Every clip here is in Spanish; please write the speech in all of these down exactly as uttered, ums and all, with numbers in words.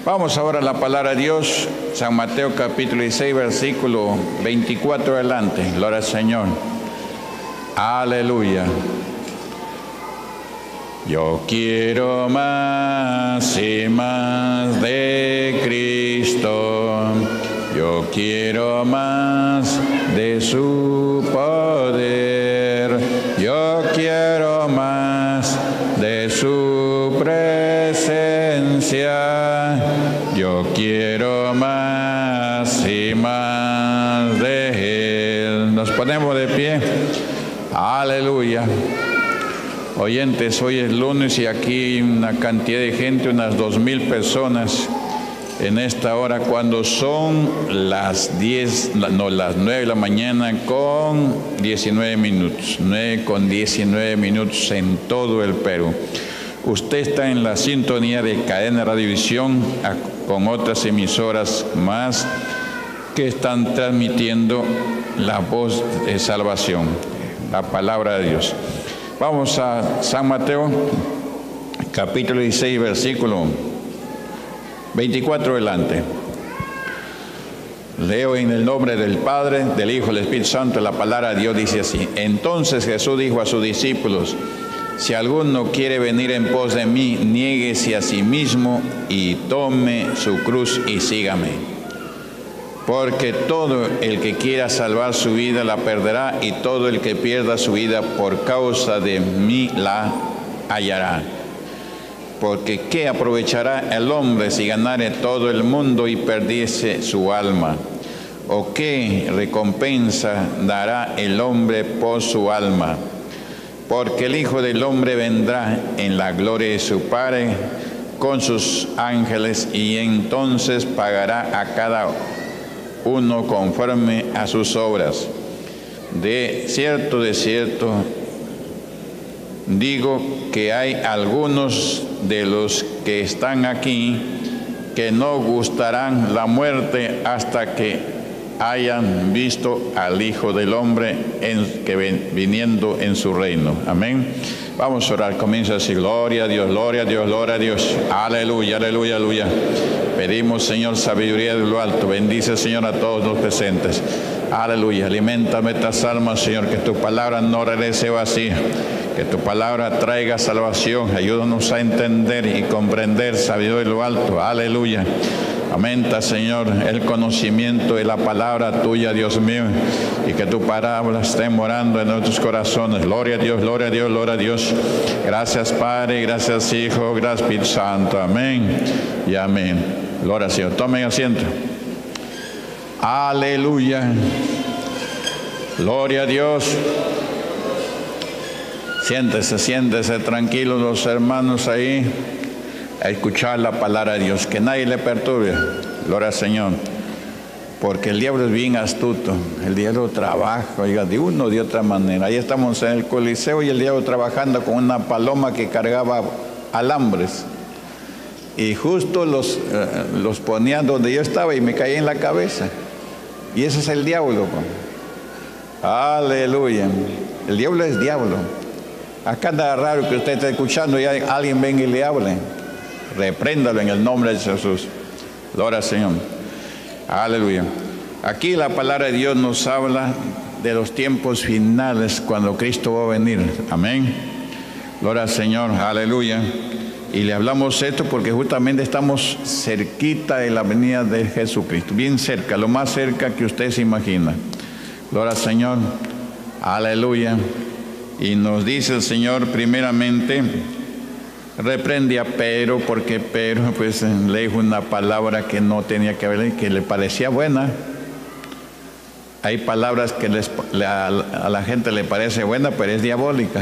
Vamos ahora a la palabra de Dios, San Mateo capítulo dieciséis, versículo veinticuatro adelante. Gloria al Señor. Aleluya. Yo quiero más y más de Cristo. Yo quiero más de su poder. Yo quiero más de su presencia. Yo quiero más y más de Él. Nos ponemos de pie. Aleluya. Oyentes, hoy es lunes y aquí hay una cantidad de gente, unas dos mil personas en esta hora, cuando son las diez, no, las nueve de la mañana con diecinueve minutos, nueve con diecinueve minutos en todo el Perú. Usted está en la sintonía de Cadena Radiovisión con otras emisoras más que están transmitiendo la voz de salvación, la palabra de Dios. Vamos a San Mateo, capítulo dieciséis, versículo veinticuatro adelante. Leo en el nombre del Padre, del Hijo y del Espíritu Santo. La palabra de Dios dice así: Entonces Jesús dijo a sus discípulos: Si alguno quiere venir en pos de mí, niéguese a sí mismo y tome su cruz y sígame. Porque todo el que quiera salvar su vida la perderá, y todo el que pierda su vida por causa de mí la hallará. Porque ¿qué aprovechará el hombre si ganare todo el mundo y perdiese su alma? ¿O qué recompensa dará el hombre por su alma? Porque el Hijo del Hombre vendrá en la gloria de su Padre con sus ángeles, y entonces pagará a cada uno conforme a sus obras. De cierto, de cierto, digo que hay algunos de los que están aquí que no gustarán la muerte hasta que hayan visto al Hijo del Hombre en, que ven, viniendo en su reino. Amén. Vamos a orar. Comienza así: gloria a Dios, gloria a Dios, gloria a Dios. Aleluya, aleluya, aleluya. Pedimos, Señor, sabiduría de lo alto. Bendice, Señor, a todos los presentes. Aleluya. Alimenta nuestras almas, Señor, que tu palabra no regrese vacía. Que tu palabra traiga salvación. Ayúdanos a entender y comprender sabiduría de lo alto. Aleluya. Aumenta, Señor, el conocimiento de la palabra tuya, Dios mío, y que tu palabra esté morando en nuestros corazones. Gloria a Dios, gloria a Dios, gloria a Dios. Gracias, Padre, gracias, Hijo, gracias, Espíritu Santo. Amén y amén. Gloria al Señor. Tomen asiento. Aleluya. Gloria a Dios. Siéntese, siéntese tranquilos los hermanos ahí, a escuchar la palabra de Dios, que nadie le perturbe. Gloria al Señor. Porque el diablo es bien astuto. El diablo trabaja, oiga, de una o de otra manera. Ahí estamos en el Coliseo y el diablo trabajando con una paloma que cargaba alambres. Y justo los, eh, los ponía donde yo estaba y me caía en la cabeza. Y ese es el diablo. Aleluya. El diablo es diablo. Acá nada raro que usted esté escuchando y alguien venga y le hable. Repréndalo en el nombre de Jesús. Gloria al Señor. Aleluya. Aquí la palabra de Dios nos habla de los tiempos finales, cuando Cristo va a venir. Amén. Gloria al Señor. Aleluya. Y le hablamos esto porque justamente estamos cerquita de la venida de Jesucristo. Bien cerca, lo más cerca que usted se imagina. Gloria al Señor. Aleluya. Y nos dice el Señor primeramente, reprende a Pedro, porque Pedro pues le dijo una palabra que no tenía que haber, que le parecía buena. Hay palabras que les, a la gente le parece buena, pero es diabólica.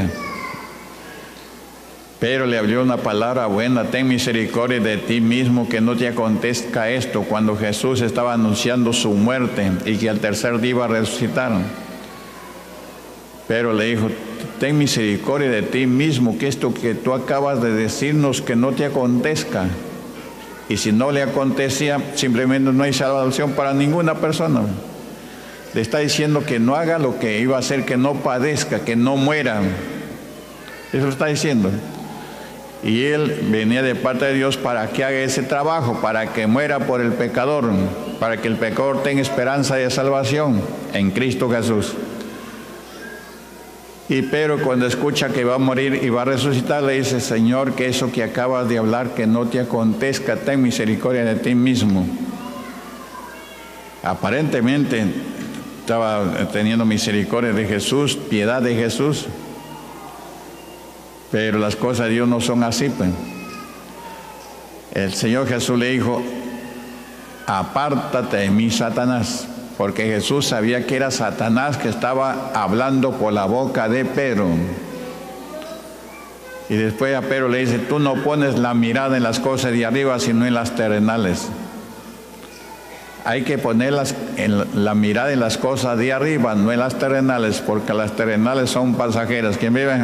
Pero le habló una palabra buena: ten misericordia de ti mismo, que no te acontezca esto. Cuando Jesús estaba anunciando su muerte y que al tercer día iba a resucitar, pero le dijo: ten misericordia de ti mismo, que esto que tú acabas de decirnos que no te acontezca. Y si no le acontecía, simplemente no hay salvación para ninguna persona. Le está diciendo que no haga lo que iba a hacer, que no padezca, que no muera. Eso está diciendo. Y él venía de parte de Dios para que haga ese trabajo, para que muera por el pecador, para que el pecador tenga esperanza de salvación en Cristo Jesús. Y Pedro, cuando escucha que va a morir y va a resucitar, le dice: Señor, que eso que acabas de hablar, que no te acontezca, ten misericordia de ti mismo. Aparentemente estaba teniendo misericordia de Jesús, piedad de Jesús, pero las cosas de Dios no son así, pues. El Señor Jesús le dijo: apártate de mí, Satanás, porque Jesús sabía que era Satanás que estaba hablando por la boca de Pedro. Y después a Pedro le dice: tú no pones la mirada en las cosas de arriba, sino en las terrenales. Hay que poner las, en la mirada en las cosas de arriba, no en las terrenales, porque las terrenales son pasajeras. ¿Quién vive?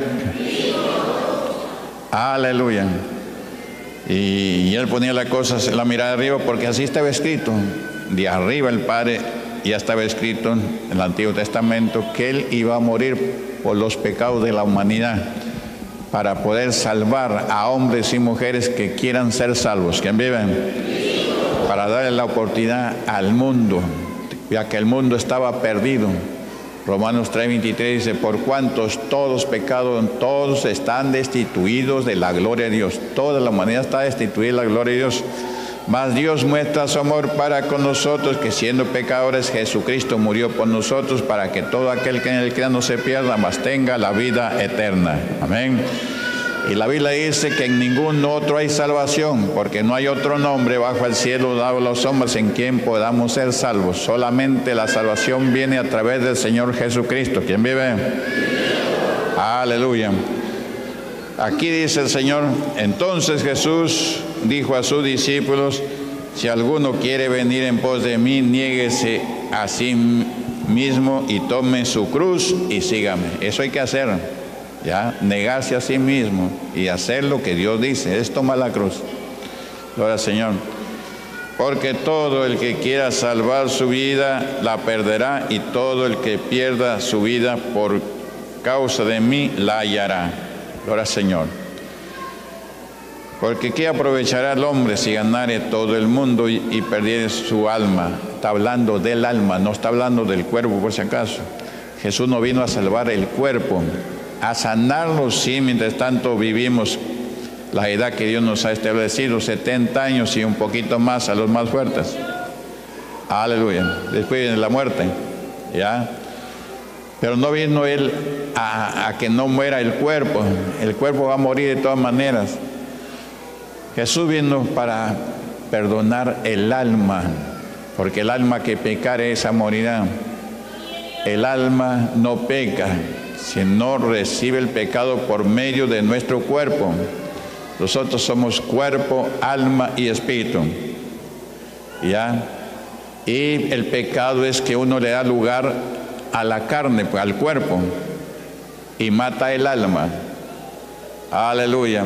Aleluya. Y, y él ponía las cosas en la mirada de arriba, porque así estaba escrito. De arriba el Padre, ya estaba escrito en el Antiguo Testamento que Él iba a morir por los pecados de la humanidad, para poder salvar a hombres y mujeres que quieran ser salvos. ¿Quién vive? Para darle la oportunidad al mundo, ya que el mundo estaba perdido. Romanos tres veintitrés dice: por cuantos todos pecados, todos están destituidos de la gloria de Dios. Toda la humanidad está destituida de la gloria de Dios. Mas Dios muestra su amor para con nosotros, que siendo pecadores, Jesucristo murió por nosotros, para que todo aquel que en él crea no se pierda, mas tenga la vida eterna. Amén. Y la Biblia dice que en ningún otro hay salvación, porque no hay otro nombre bajo el cielo dado a los hombres en quien podamos ser salvos. Solamente la salvación viene a través del Señor Jesucristo. ¿Quién vive? Aleluya. Aquí dice el Señor: entonces Jesús dijo a sus discípulos: si alguno quiere venir en pos de mí, niéguese a sí mismo y tome su cruz y sígame. Eso hay que hacer. Ya, negarse a sí mismo y hacer lo que Dios dice, es tomar la cruz. Gloria al Señor. Porque todo el que quiera salvar su vida la perderá, y todo el que pierda su vida por causa de mí la hallará. Gloria al Señor. Porque ¿qué aprovechará el hombre si ganare todo el mundo y, y perdiere su alma? Está hablando del alma, no está hablando del cuerpo, por si acaso. Jesús no vino a salvar el cuerpo, a sanarlos, sí, mientras tanto vivimos la edad que Dios nos ha establecido, setenta años y un poquito más a los más fuertes. Aleluya. Después viene la muerte, ¿ya? Pero no vino Él a, a que no muera el cuerpo. El cuerpo va a morir de todas maneras. Jesús vino para perdonar el alma, porque el alma que pecare, esa morirá. El alma no peca, si no recibe el pecado por medio de nuestro cuerpo. Nosotros somos cuerpo, alma y espíritu. ¿Ya? Y el pecado es que uno le da lugar a la carne, al cuerpo, y mata el alma. Aleluya.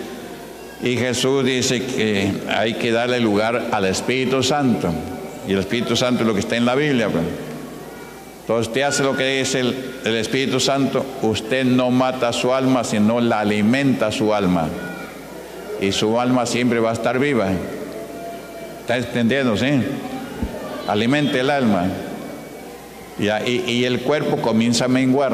Y Jesús dice que hay que darle lugar al Espíritu Santo. Y el Espíritu Santo es lo que está en la Biblia. Entonces usted hace lo que dice el, el Espíritu Santo. Usted no mata su alma, sino la alimenta su alma. Y su alma siempre va a estar viva. ¿Está entendiendo? ¿Sí? Alimente el alma. Y, y, y el cuerpo comienza a menguar.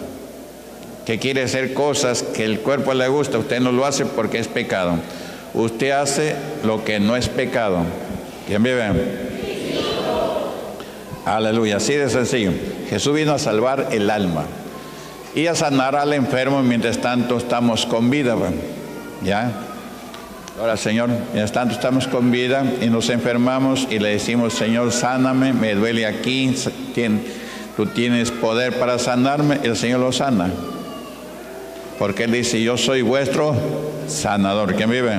Que quiere hacer cosas que el cuerpo le gusta, usted no lo hace porque es pecado. Usted hace lo que no es pecado. ¿Quién vive? Aleluya, así de sencillo. Jesús vino a salvar el alma y a sanar al enfermo mientras tanto estamos con vida. ¿Ya? Ahora, Señor, mientras tanto estamos con vida y nos enfermamos y le decimos: Señor, sáname, me duele aquí, tú tienes poder para sanarme. El Señor lo sana, porque Él dice: yo soy vuestro sanador. ¿Quién vive?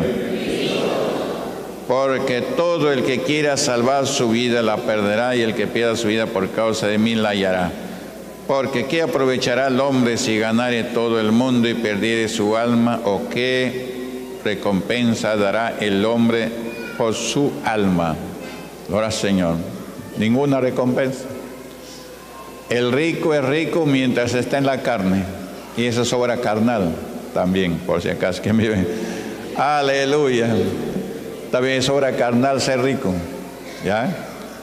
Porque todo el que quiera salvar su vida la perderá, y el que pierda su vida por causa de mí la hallará. Porque ¿qué aprovechará el hombre si ganare todo el mundo y perdiere su alma? ¿O qué recompensa dará el hombre por su alma? Gloria al Señor. Ninguna recompensa. El rico es rico mientras está en la carne, y esa es obra carnal también, por si acaso. ¿Quién vive? Aleluya. También es obra carnal ser rico. ¿Ya?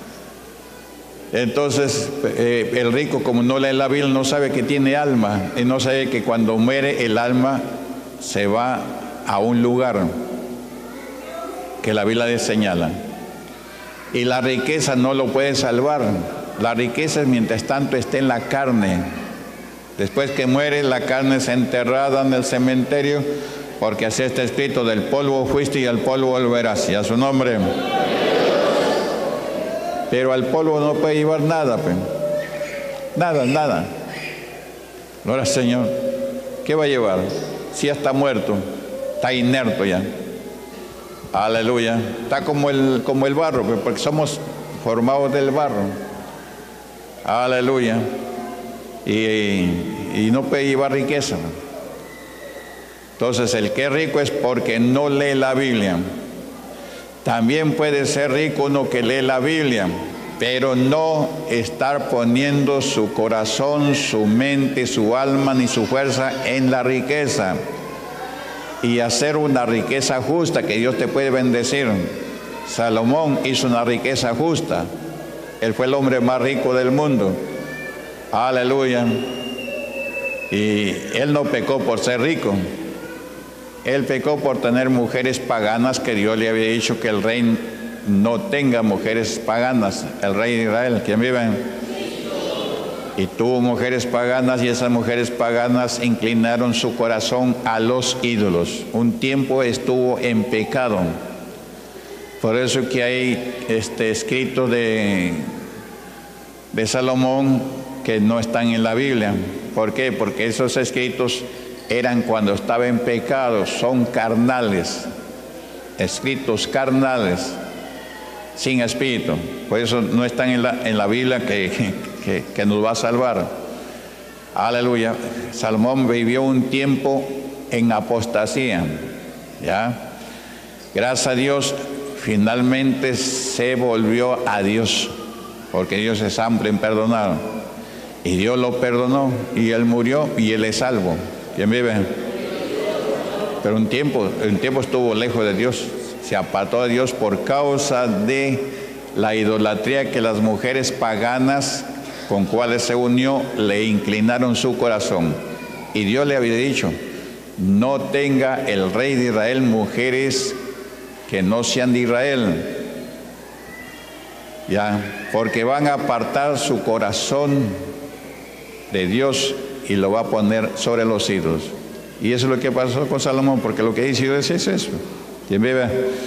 Entonces, eh, el rico, como no lee la Biblia, no sabe que tiene alma. Y no sabe que cuando muere el alma se va a un lugar que la Biblia le señala. Y la riqueza no lo puede salvar. La riqueza, mientras tanto, está en la carne. Después que muere, la carne es enterrada en el cementerio, porque así está escrito: del polvo fuiste y al polvo volverás. Y a su nombre. Pero al polvo no puede llevar nada, pues. Nada, nada. Gloria al Señor. ¿Qué va a llevar? Si ya está muerto, está inerto ya. Aleluya. Está como el, como el barro, pues, porque somos formados del barro. Aleluya. Y, y, y no puede llevar riqueza. Entonces, el que es rico es porque no lee la Biblia. También puede ser rico uno que lee la Biblia, pero no estar poniendo su corazón, su mente, su alma ni su fuerza en la riqueza. Y hacer una riqueza justa que Dios te puede bendecir. Salomón hizo una riqueza justa. Él fue el hombre más rico del mundo. Aleluya. Y él no pecó por ser rico. Él pecó por tener mujeres paganas, que Dios le había dicho que el rey no tenga mujeres paganas. El rey de Israel, ¿quién vive? Y tuvo mujeres paganas, y esas mujeres paganas inclinaron su corazón a los ídolos. Un tiempo estuvo en pecado. Por eso que hay este escrito de, de Salomón que no están en la Biblia. ¿Por qué? Porque esos escritos eran cuando estaba en pecado, son carnales, escritos carnales, sin espíritu. Por eso no están en la, en la Biblia que, que, que nos va a salvar. Aleluya. Salomón vivió un tiempo en apostasía, ¿ya? Gracias a Dios, finalmente se volvió a Dios, porque Dios es amplio en perdonar. Y Dios lo perdonó, y él murió, y él es salvo. ¿Quién vive? Pero un tiempo, un tiempo estuvo lejos de Dios, se apartó de Dios por causa de la idolatría que las mujeres paganas con cuales se unió le inclinaron su corazón. Y Dios le había dicho: no tenga el rey de Israel mujeres que no sean de Israel, ya, porque van a apartar su corazón de Dios y lo va a poner sobre los ídolos. Y eso es lo que pasó con Salomón, porque lo que dice Dios es eso. ¿Quién vive?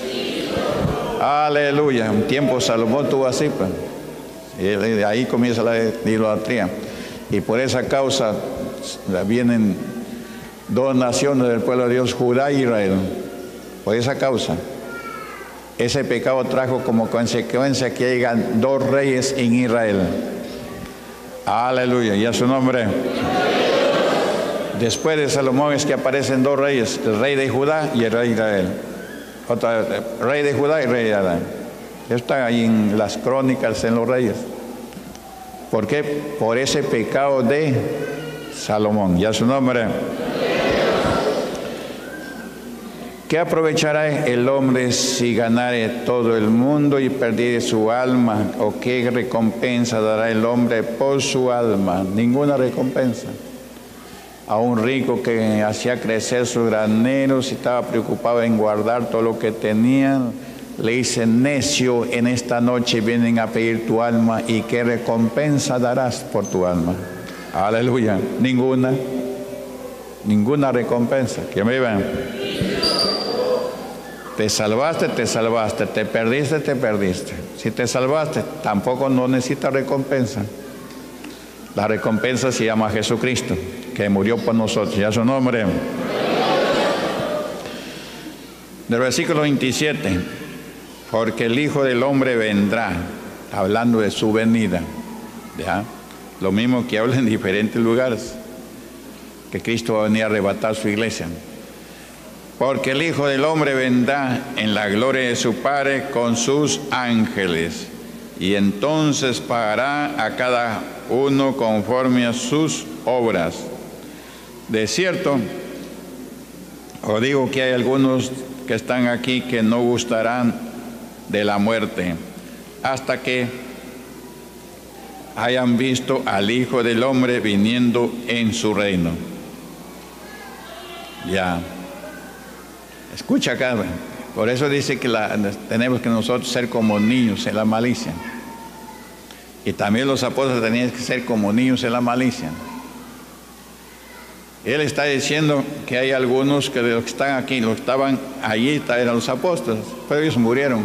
Aleluya. Un tiempo Salomón tuvo así, pues. Y de ahí comienza la idolatría. Y por esa causa vienen dos naciones del pueblo de Dios, Judá y Israel. Por esa causa. Ese pecado trajo como consecuencia que llegan dos reyes en Israel. Aleluya. Y a su nombre. Después de Salomón es que aparecen dos reyes, el rey de Judá y el rey de Israel. Otra, rey de Judá y rey de Israel. Está ahí en las crónicas, en los reyes. ¿Por qué? Por ese pecado de Salomón. Y a su nombre. ¿Qué aprovechará el hombre si ganare todo el mundo y perdiere su alma? ¿O qué recompensa dará el hombre por su alma? Ninguna recompensa. A un rico que hacía crecer sus graneros y estaba preocupado en guardar todo lo que tenía, le dice: necio, en esta noche vienen a pedir tu alma, ¿y qué recompensa darás por tu alma? Aleluya. Ninguna. Ninguna recompensa. ¿Quién me ven? Te salvaste, te salvaste. Te perdiste, te perdiste. Si te salvaste, tampoco no necesitas recompensa. La recompensa se llama Jesucristo, que murió por nosotros. Y a su nombre. Del versículo veintisiete. Porque el Hijo del Hombre vendrá, hablando de su venida. ¿Ya? Lo mismo que habla en diferentes lugares, que Cristo va a venir a arrebatar su iglesia. Porque el Hijo del Hombre vendrá en la gloria de su Padre con sus ángeles, y entonces pagará a cada uno conforme a sus obras. De cierto, os digo que hay algunos que están aquí que no gustarán de la muerte hasta que hayan visto al Hijo del Hombre viniendo en su reino. Ya. Escucha acá. Por eso dice que la, tenemos que nosotros ser como niños en la malicia. Y también los apóstoles tenían que ser como niños en la malicia. Él está diciendo que hay algunos que de los que están aquí, los que estaban allí eran los apóstoles, pero ellos murieron.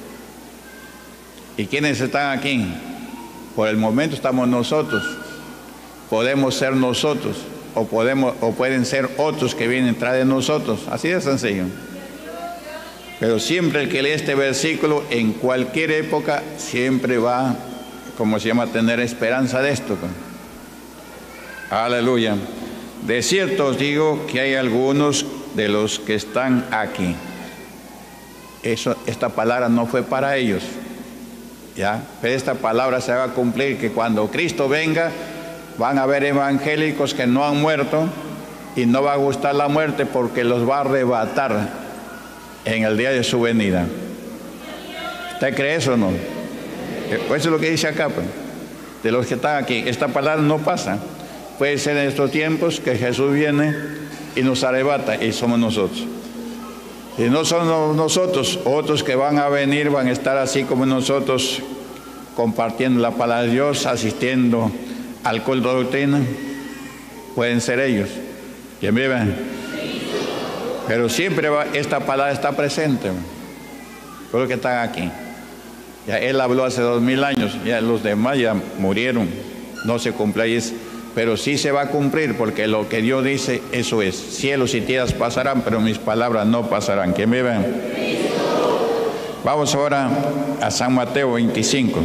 ¿Y quiénes están aquí? Por el momento estamos nosotros. Podemos ser nosotros, o, podemos, o pueden ser otros que vienen detrás de nosotros. Así de sencillo. Pero siempre el que lee este versículo, en cualquier época, siempre va, como se llama, a tener esperanza de esto. Aleluya. De cierto os digo que hay algunos de los que están aquí. Eso, esta palabra no fue para ellos, ¿ya? Pero esta palabra se va a cumplir, que cuando Cristo venga, van a haber evangélicos que no han muerto y no va a gustar la muerte porque los va a arrebatar en el día de su venida. ¿Usted cree eso o no? Eso es lo que dice acá, pues, de los que están aquí. Esta palabra no pasa. Puede ser en estos tiempos que Jesús viene y nos arrebata y somos nosotros. Y no son nosotros, otros que van a venir van a estar así como nosotros, compartiendo la palabra de Dios, asistiendo al culto de doctrina. Pueden ser ellos. ¿Quién vive? Pero siempre va, esta palabra está presente. Por lo que están aquí. Ya Él habló hace dos mil años, ya los demás ya murieron, no se cumple ahí. Pero sí se va a cumplir, porque lo que Dios dice, eso es. Cielos y tierras pasarán, pero mis palabras no pasarán. ¿Quién me ve? Vamos ahora a San Mateo veinticinco.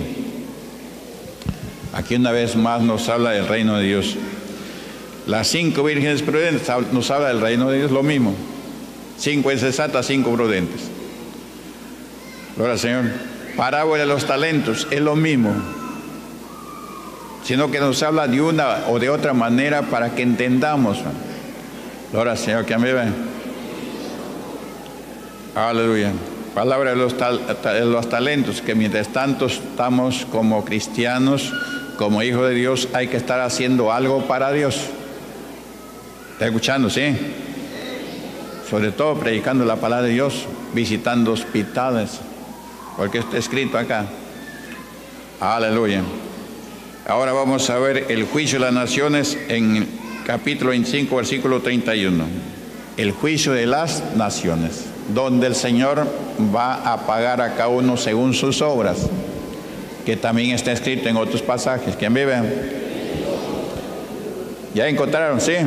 Aquí una vez más nos habla del reino de Dios. Las cinco vírgenes prudentes nos habla del reino de Dios, lo mismo. Cinco insensatas, cinco prudentes. Gloria al Señor. Parábola de los talentos, es lo mismo, sino que nos habla de una o de otra manera para que entendamos. Gloria al Señor, que a mí ven. Aleluya. Palabra de los, tal, de los talentos, que mientras tanto estamos como cristianos, como hijos de Dios, hay que estar haciendo algo para Dios. ¿Está escuchando? Sí. Sobre todo predicando la palabra de Dios, visitando hospitales, porque está escrito acá. Aleluya. Ahora vamos a ver el juicio de las naciones en capítulo veinticinco, versículo treinta y uno. El juicio de las naciones, donde el Señor va a pagar a cada uno según sus obras, que también está escrito en otros pasajes. ¿Quién vive? ¿Ya encontraron? ¿Sí?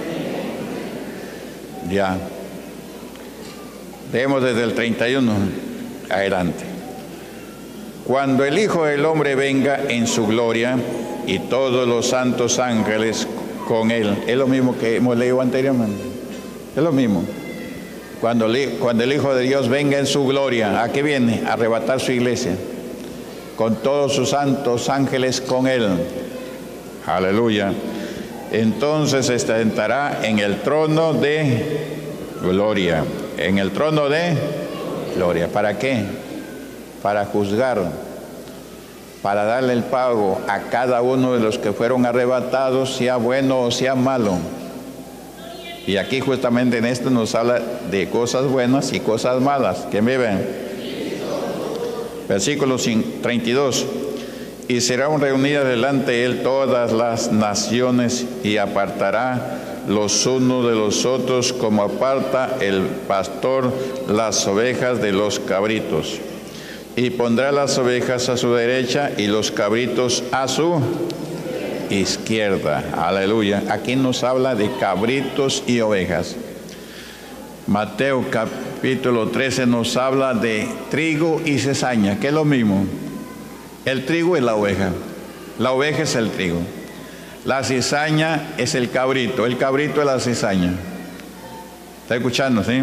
Ya. Leemos desde el treinta y uno adelante. Cuando el Hijo del Hombre venga en su gloria y todos los santos ángeles con él. Es lo mismo que hemos leído anteriormente. Es lo mismo. Cuando, cuando el Hijo de Dios venga en su gloria, ¿a qué viene? A arrebatar su iglesia. Con todos sus santos ángeles con él. Aleluya. Entonces se sentará en el trono de gloria. En el trono de gloria. ¿Para qué? Para juzgar, para darle el pago a cada uno de los que fueron arrebatados, sea bueno o sea malo. Y aquí justamente en esto nos habla de cosas buenas y cosas malas. ¿Quién vive? Versículo treinta y dos. Y serán reunidas delante de él todas las naciones y apartará los unos de los otros como aparta el pastor las ovejas de los cabritos. Y pondrá las ovejas a su derecha y los cabritos a su izquierda. Aleluya. Aquí nos habla de cabritos y ovejas. Mateo capítulo trece nos habla de trigo y cizaña, que es lo mismo. El trigo es la oveja. La oveja es el trigo. La cizaña es el cabrito. El cabrito es la cizaña. ¿Está escuchando, sí?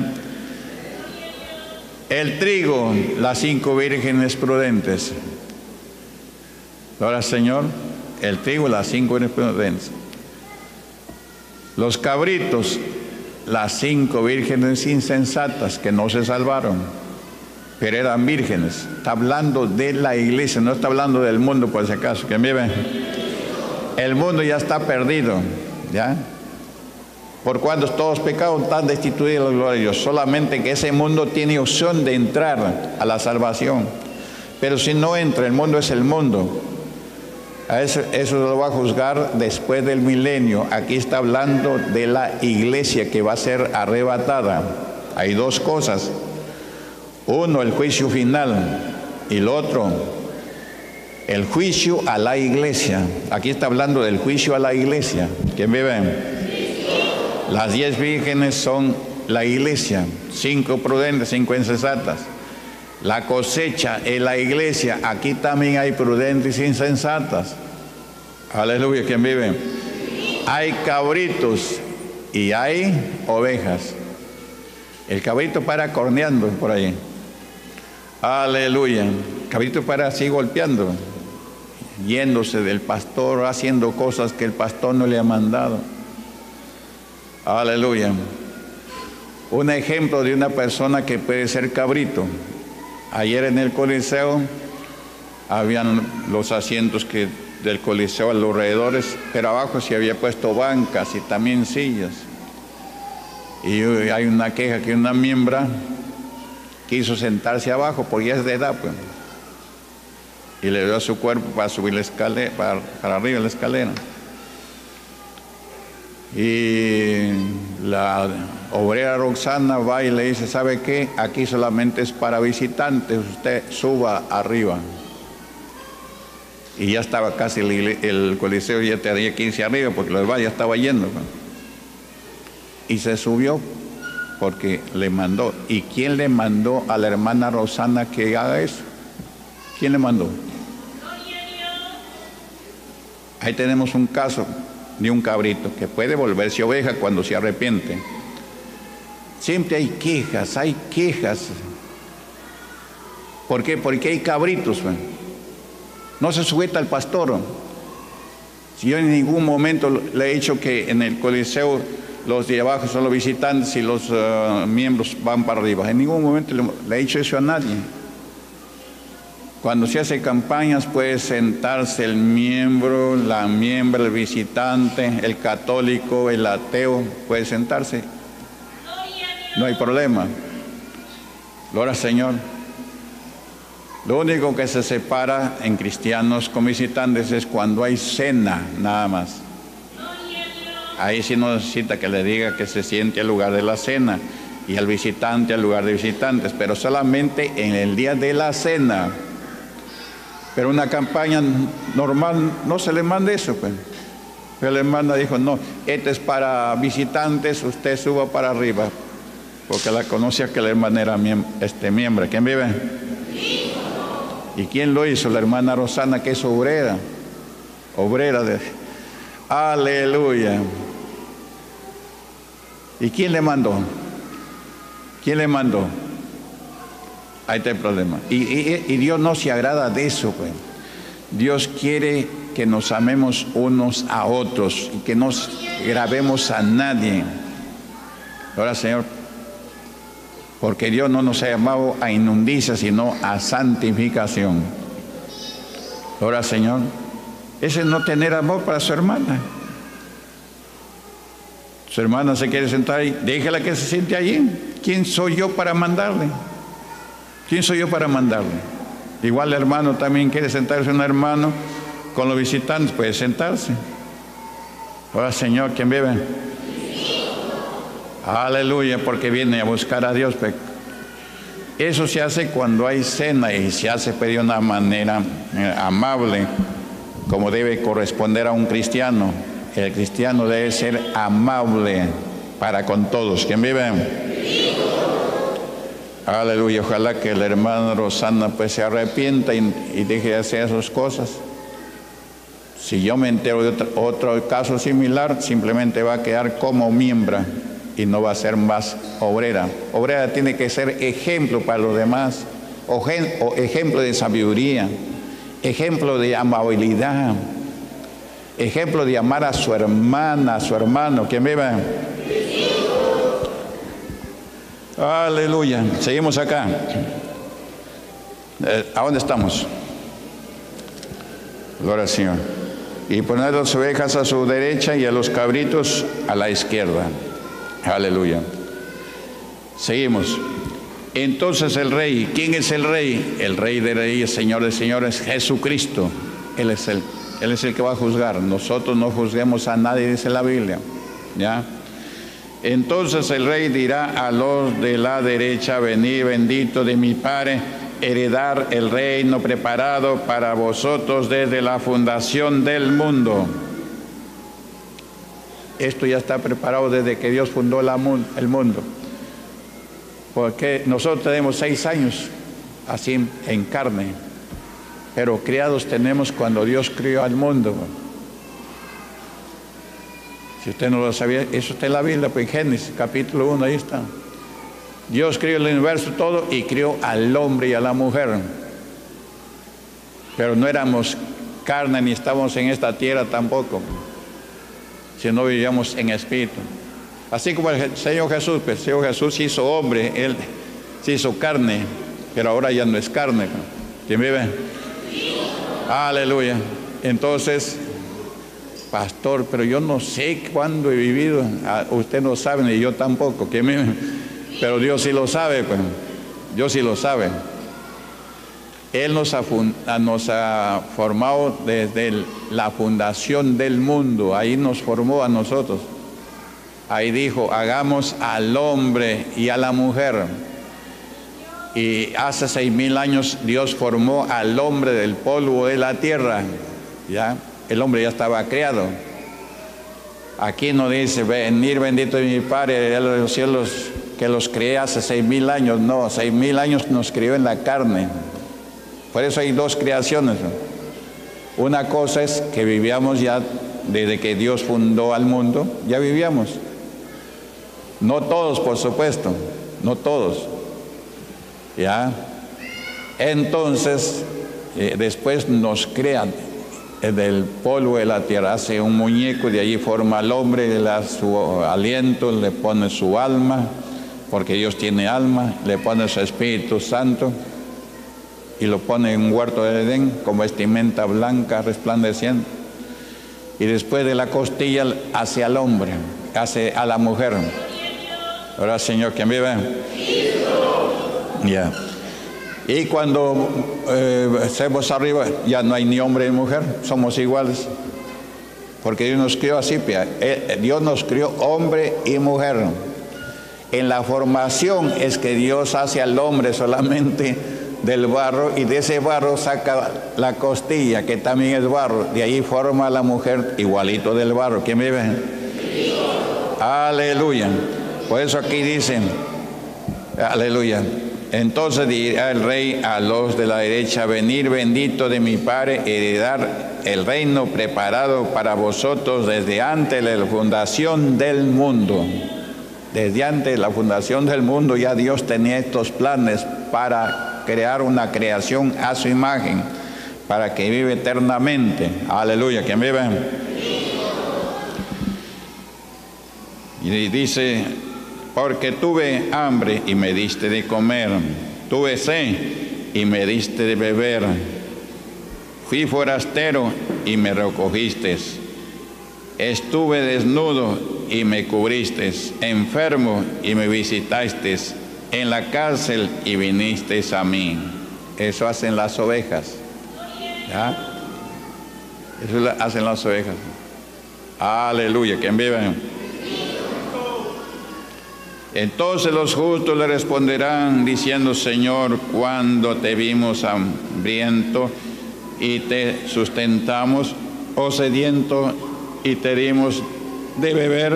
El trigo, las cinco vírgenes prudentes. Ahora, Señor, el trigo, las cinco vírgenes prudentes. Los cabritos, las cinco vírgenes insensatas que no se salvaron, pero eran vírgenes. Está hablando de la iglesia, no está hablando del mundo, por si acaso. ¿Quién vive? El mundo ya está perdido, ¿ya? Por cuando todos pecados están destituidos de la gloria de Dios. Solamente que ese mundo tiene opción de entrar a la salvación. Pero si no entra, el mundo es el mundo. A eso, eso lo va a juzgar después del milenio. Aquí está hablando de la iglesia que va a ser arrebatada. Hay dos cosas. Uno, el juicio final. Y el otro, el juicio a la iglesia. Aquí está hablando del juicio a la iglesia. ¿Quién vive? Las diez vírgenes son la iglesia. Cinco prudentes, cinco insensatas. La cosecha en la iglesia. Aquí también hay prudentes e insensatas. Aleluya, ¿quién vive? Hay cabritos y hay ovejas. El cabrito para corneando por ahí. Aleluya. El cabrito para así golpeando, yéndose del pastor, haciendo cosas que el pastor no le ha mandado. Aleluya. Un ejemplo de una persona que puede ser cabrito. Ayer en el Coliseo habían los asientos que del Coliseo a los alrededores, pero abajo se había puesto bancas y también sillas. Y hay una queja que una miembro quiso sentarse abajo porque ya es de edad, pues, y le dio a su cuerpo para subir la escalera, para, para arriba la escalera. Y la obrera Roxana va y le dice: ¿sabe qué? Aquí solamente es para visitantes, usted suba arriba. Y ya estaba casi el, el Coliseo, ya tenía quince arriba porque los demás ya estaba yendo, ¿no? Y se subió porque le mandó. ¿Y quién le mandó a la hermana Rosana que haga eso? ¿Quién le mandó? Ahí tenemos un caso de un cabrito que puede volverse oveja cuando se arrepiente. Siempre hay quejas, hay quejas. ¿Por qué? Porque hay cabritos, man. No se sujeta al pastor. Si yo en ningún momento le he dicho que en el Coliseo los de abajo son los visitantes y los uh, miembros van para arriba, en ningún momento le, le he dicho eso a nadie. Cuando se hace campañas puede sentarse el miembro, la miembro, el visitante, el católico, el ateo, puede sentarse. No hay problema. Gloria al Señor. Lo único que se separa en cristianos con visitantes es cuando hay cena, nada más. Ahí sí no necesita que le diga que se siente al lugar de la cena y al visitante al lugar de visitantes, pero solamente en el día de la cena. Pero una campaña normal no se le manda eso, pues. Pero la hermana dijo: no, este es para visitantes, usted suba para arriba, porque la conocía que la hermana era miem este, miembro. ¿Quién vive? Sí. ¿Y quién lo hizo? La hermana Rosana, que es obrera, obrera de... Aleluya. ¿Y quién le mandó? ¿Quién le mandó? Ahí está el problema. Y, y, y Dios no se agrada de eso, pues. Dios quiere que nos amemos unos a otros y que no grabemos a nadie. Ahora, Señor, porque Dios no nos ha llamado a inmundicia, sino a santificación. Ahora, Señor, ese es no tener amor para su hermana. Su hermana se quiere sentar ahí, déjela que se siente allí. ¿Quién soy yo para mandarle? ¿Quién soy yo para mandarle? Igual el hermano también quiere sentarse, un hermano con los visitantes, puede sentarse. Ahora, Señor, ¿quién vive? Aleluya, porque viene a buscar a Dios. Eso se hace cuando hay cena y se hace de una manera eh, amable, como debe corresponder a un cristiano. El cristiano debe ser amable para con todos. ¿Quién vive? Aleluya. Ojalá que la hermana Rosana pues se arrepienta y, y deje de hacer esas cosas. Si yo me entero de otro, otro caso similar, simplemente va a quedar como miembro y no va a ser más obrera. Obrera tiene que ser ejemplo para los demás, o, gen, o ejemplo de sabiduría, ejemplo de amabilidad, ejemplo de amar a su hermana, a su hermano. ¿Quién vive? Aleluya. Seguimos acá. Eh, ¿A dónde estamos? Gloria al Señor. Y poner las ovejas a su derecha y a los cabritos a la izquierda. Aleluya. Seguimos. Entonces el rey, ¿quién es el rey? El rey de reyes, señor de señores, Jesucristo. Él es el, él es el que va a juzgar. Nosotros no juzguemos a nadie, dice la Biblia. ¿Ya? Entonces el rey dirá a los de la derecha: venid, bendito de mi Padre, heredar el reino preparado para vosotros desde la fundación del mundo. Esto ya está preparado desde que Dios fundó la, el mundo. Porque nosotros tenemos seis años así en carne, pero criados tenemos cuando Dios crió al mundo. Si usted no lo sabía, eso está en la Biblia, pues en Génesis capítulo uno, ahí está. Dios crió el universo todo y crió al hombre y a la mujer. Pero no éramos carne ni estábamos en esta tierra tampoco, sino vivíamos en espíritu. Así como el Señor Jesús, pues el Señor Jesús se hizo hombre, Él se hizo carne, pero ahora ya no es carne. ¿Quién vive? Aleluya. Entonces, pastor, pero yo no sé cuándo he vivido. Ah, usted no sabe, ni yo tampoco. ¿Quién vive? Pero Dios sí lo sabe, pues. Dios sí lo sabe. Él nos ha, nos ha formado desde el, la fundación del mundo. Ahí nos formó a nosotros. Ahí dijo: hagamos al hombre y a la mujer. Y hace seis mil años Dios formó al hombre del polvo de la tierra. ¿Ya? El hombre ya estaba creado. Aquí no dice: venir bendito de mi Padre de los cielos, que los creé hace seis mil años. No, seis mil años nos crió en la carne. Por eso hay dos creaciones. Una cosa es que vivíamos ya desde que Dios fundó al mundo, ya vivíamos. No todos, por supuesto, no todos. ¿Ya? Entonces, eh, después nos crean del polvo de la tierra, hace un muñeco, de allí forma al hombre, le da su aliento, le pone su alma, porque Dios tiene alma, le pone su Espíritu Santo y lo pone en un huerto de Edén con vestimenta blanca resplandeciente. Y después de la costilla hace al hombre, hace a la mujer. Ahora, Señor, ¿quién vive? Ya. Yeah. Y cuando eh, estemos arriba, ya no hay ni hombre ni mujer, somos iguales. Porque Dios nos crió así, eh, Dios nos crió hombre y mujer. En la formación es que Dios hace al hombre solamente del barro, y de ese barro saca la costilla, que también es barro. De ahí forma a la mujer igualito del barro. ¿Quién vive? Sí. Aleluya. Por eso aquí dicen, aleluya. Entonces dirá el rey a los de la derecha: venir bendito de mi Padre, heredar el reino preparado para vosotros desde antes de la fundación del mundo. Desde antes de la fundación del mundo ya Dios tenía estos planes para crear una creación a su imagen, para que vive eternamente. Aleluya. ¿Quién vive? Y dice: porque tuve hambre y me diste de comer, tuve sed y me diste de beber, fui forastero y me recogiste, estuve desnudo y me cubriste, enfermo y me visitaste, en la cárcel y viniste a mí. Eso hacen las ovejas. ¿Ya? Eso hacen las ovejas. Aleluya. ¿Quién vive? Entonces los justos le responderán diciendo: Señor, cuando te vimos hambriento y te sustentamos, o sediento y te dimos de beber,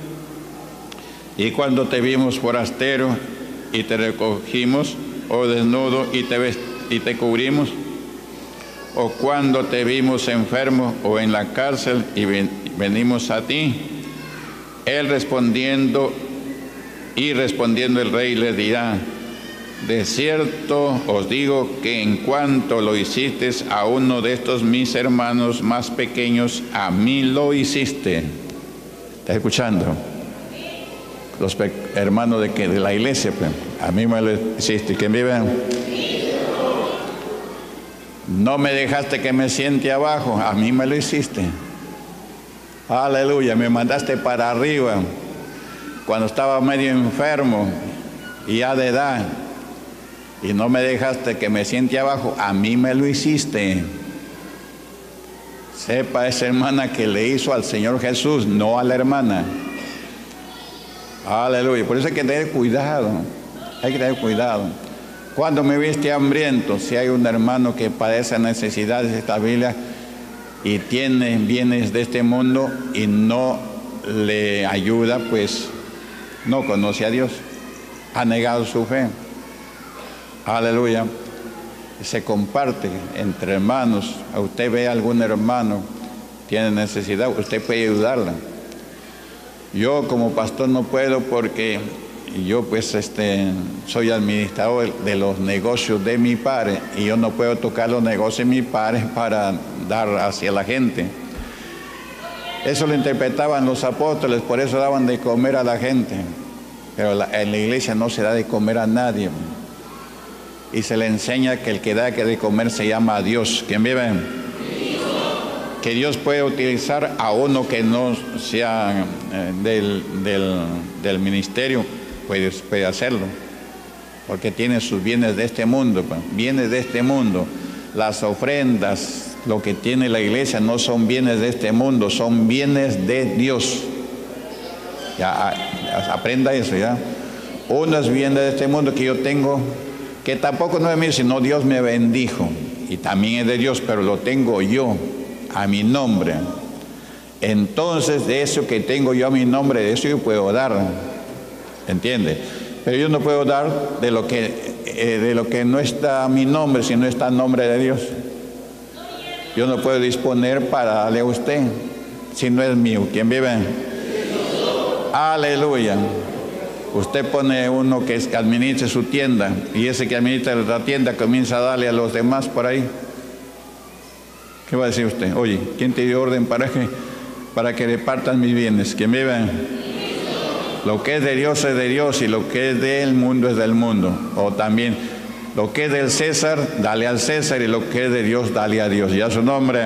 y cuando te vimos forastero y te recogimos, o desnudo y te, vest y te cubrimos, o cuando te vimos enfermo o en la cárcel y ven venimos a ti. Él respondiendo Y respondiendo el rey le dirá: de cierto os digo que en cuanto lo hiciste a uno de estos mis hermanos más pequeños, a mí lo hiciste. ¿Estás escuchando? los hermanos de, que, de la iglesia, pues, a mí me lo hiciste. ¿Quién vive? No me dejaste que me siente abajo, a mí me lo hiciste. Aleluya, me mandaste para arriba cuando estaba medio enfermo y ya de edad, y no me dejaste que me siente abajo, a mí me lo hiciste. Sepa esa hermana que le hizo al Señor Jesús, no a la hermana. Aleluya, por eso hay que tener cuidado, hay que tener cuidado. Cuando me viste hambriento, si hay un hermano que padece necesidades de esta Biblia y tiene bienes de este mundo y no le ayuda, pues no conoce a Dios, ha negado su fe. Aleluya. Se comparte entre hermanos. A usted ve a algún hermano tiene necesidad, usted puede ayudarla. Yo como pastor no puedo porque yo pues este soy administrador de los negocios de mi padre y yo no puedo tocar los negocios de mi padre para dar hacia la gente. Eso lo interpretaban los apóstoles, por eso daban de comer a la gente. Pero la, en la iglesia no se da de comer a nadie. Y se le enseña que el que da que de comer se llama a Dios. ¿Quién vive? Que Dios puede utilizar a uno que no sea eh, del, del, del ministerio, puede, puede hacerlo. Porque tiene sus bienes de este mundo, bienes de este mundo. Las ofrendas, lo que tiene la iglesia no son bienes de este mundo, son bienes de Dios. Ya, aprenda eso ya. Uno es bien de este mundo que yo tengo, que tampoco no es mío, sino Dios me bendijo. Y también es de Dios, pero lo tengo yo, a mi nombre. Entonces, de eso que tengo yo a mi nombre, de eso yo puedo dar. ¿Entiende? Pero yo no puedo dar de lo que, eh, de lo que no está a mi nombre, si no está a nombre de Dios. Yo no puedo disponer para darle a usted, si no es mío. ¿Quién vive? Aleluya. Usted pone uno que administre su tienda y ese que administra la tienda comienza a darle a los demás por ahí. ¿Qué va a decir usted? Oye, ¿quién te dio orden para que, para que repartan mis bienes? ¿Quién vive? Lo que es de Dios es de Dios y lo que es del mundo es del mundo. O también, lo que es del César, dale al César, y lo que es de Dios, dale a Dios. ¿Ya su nombre?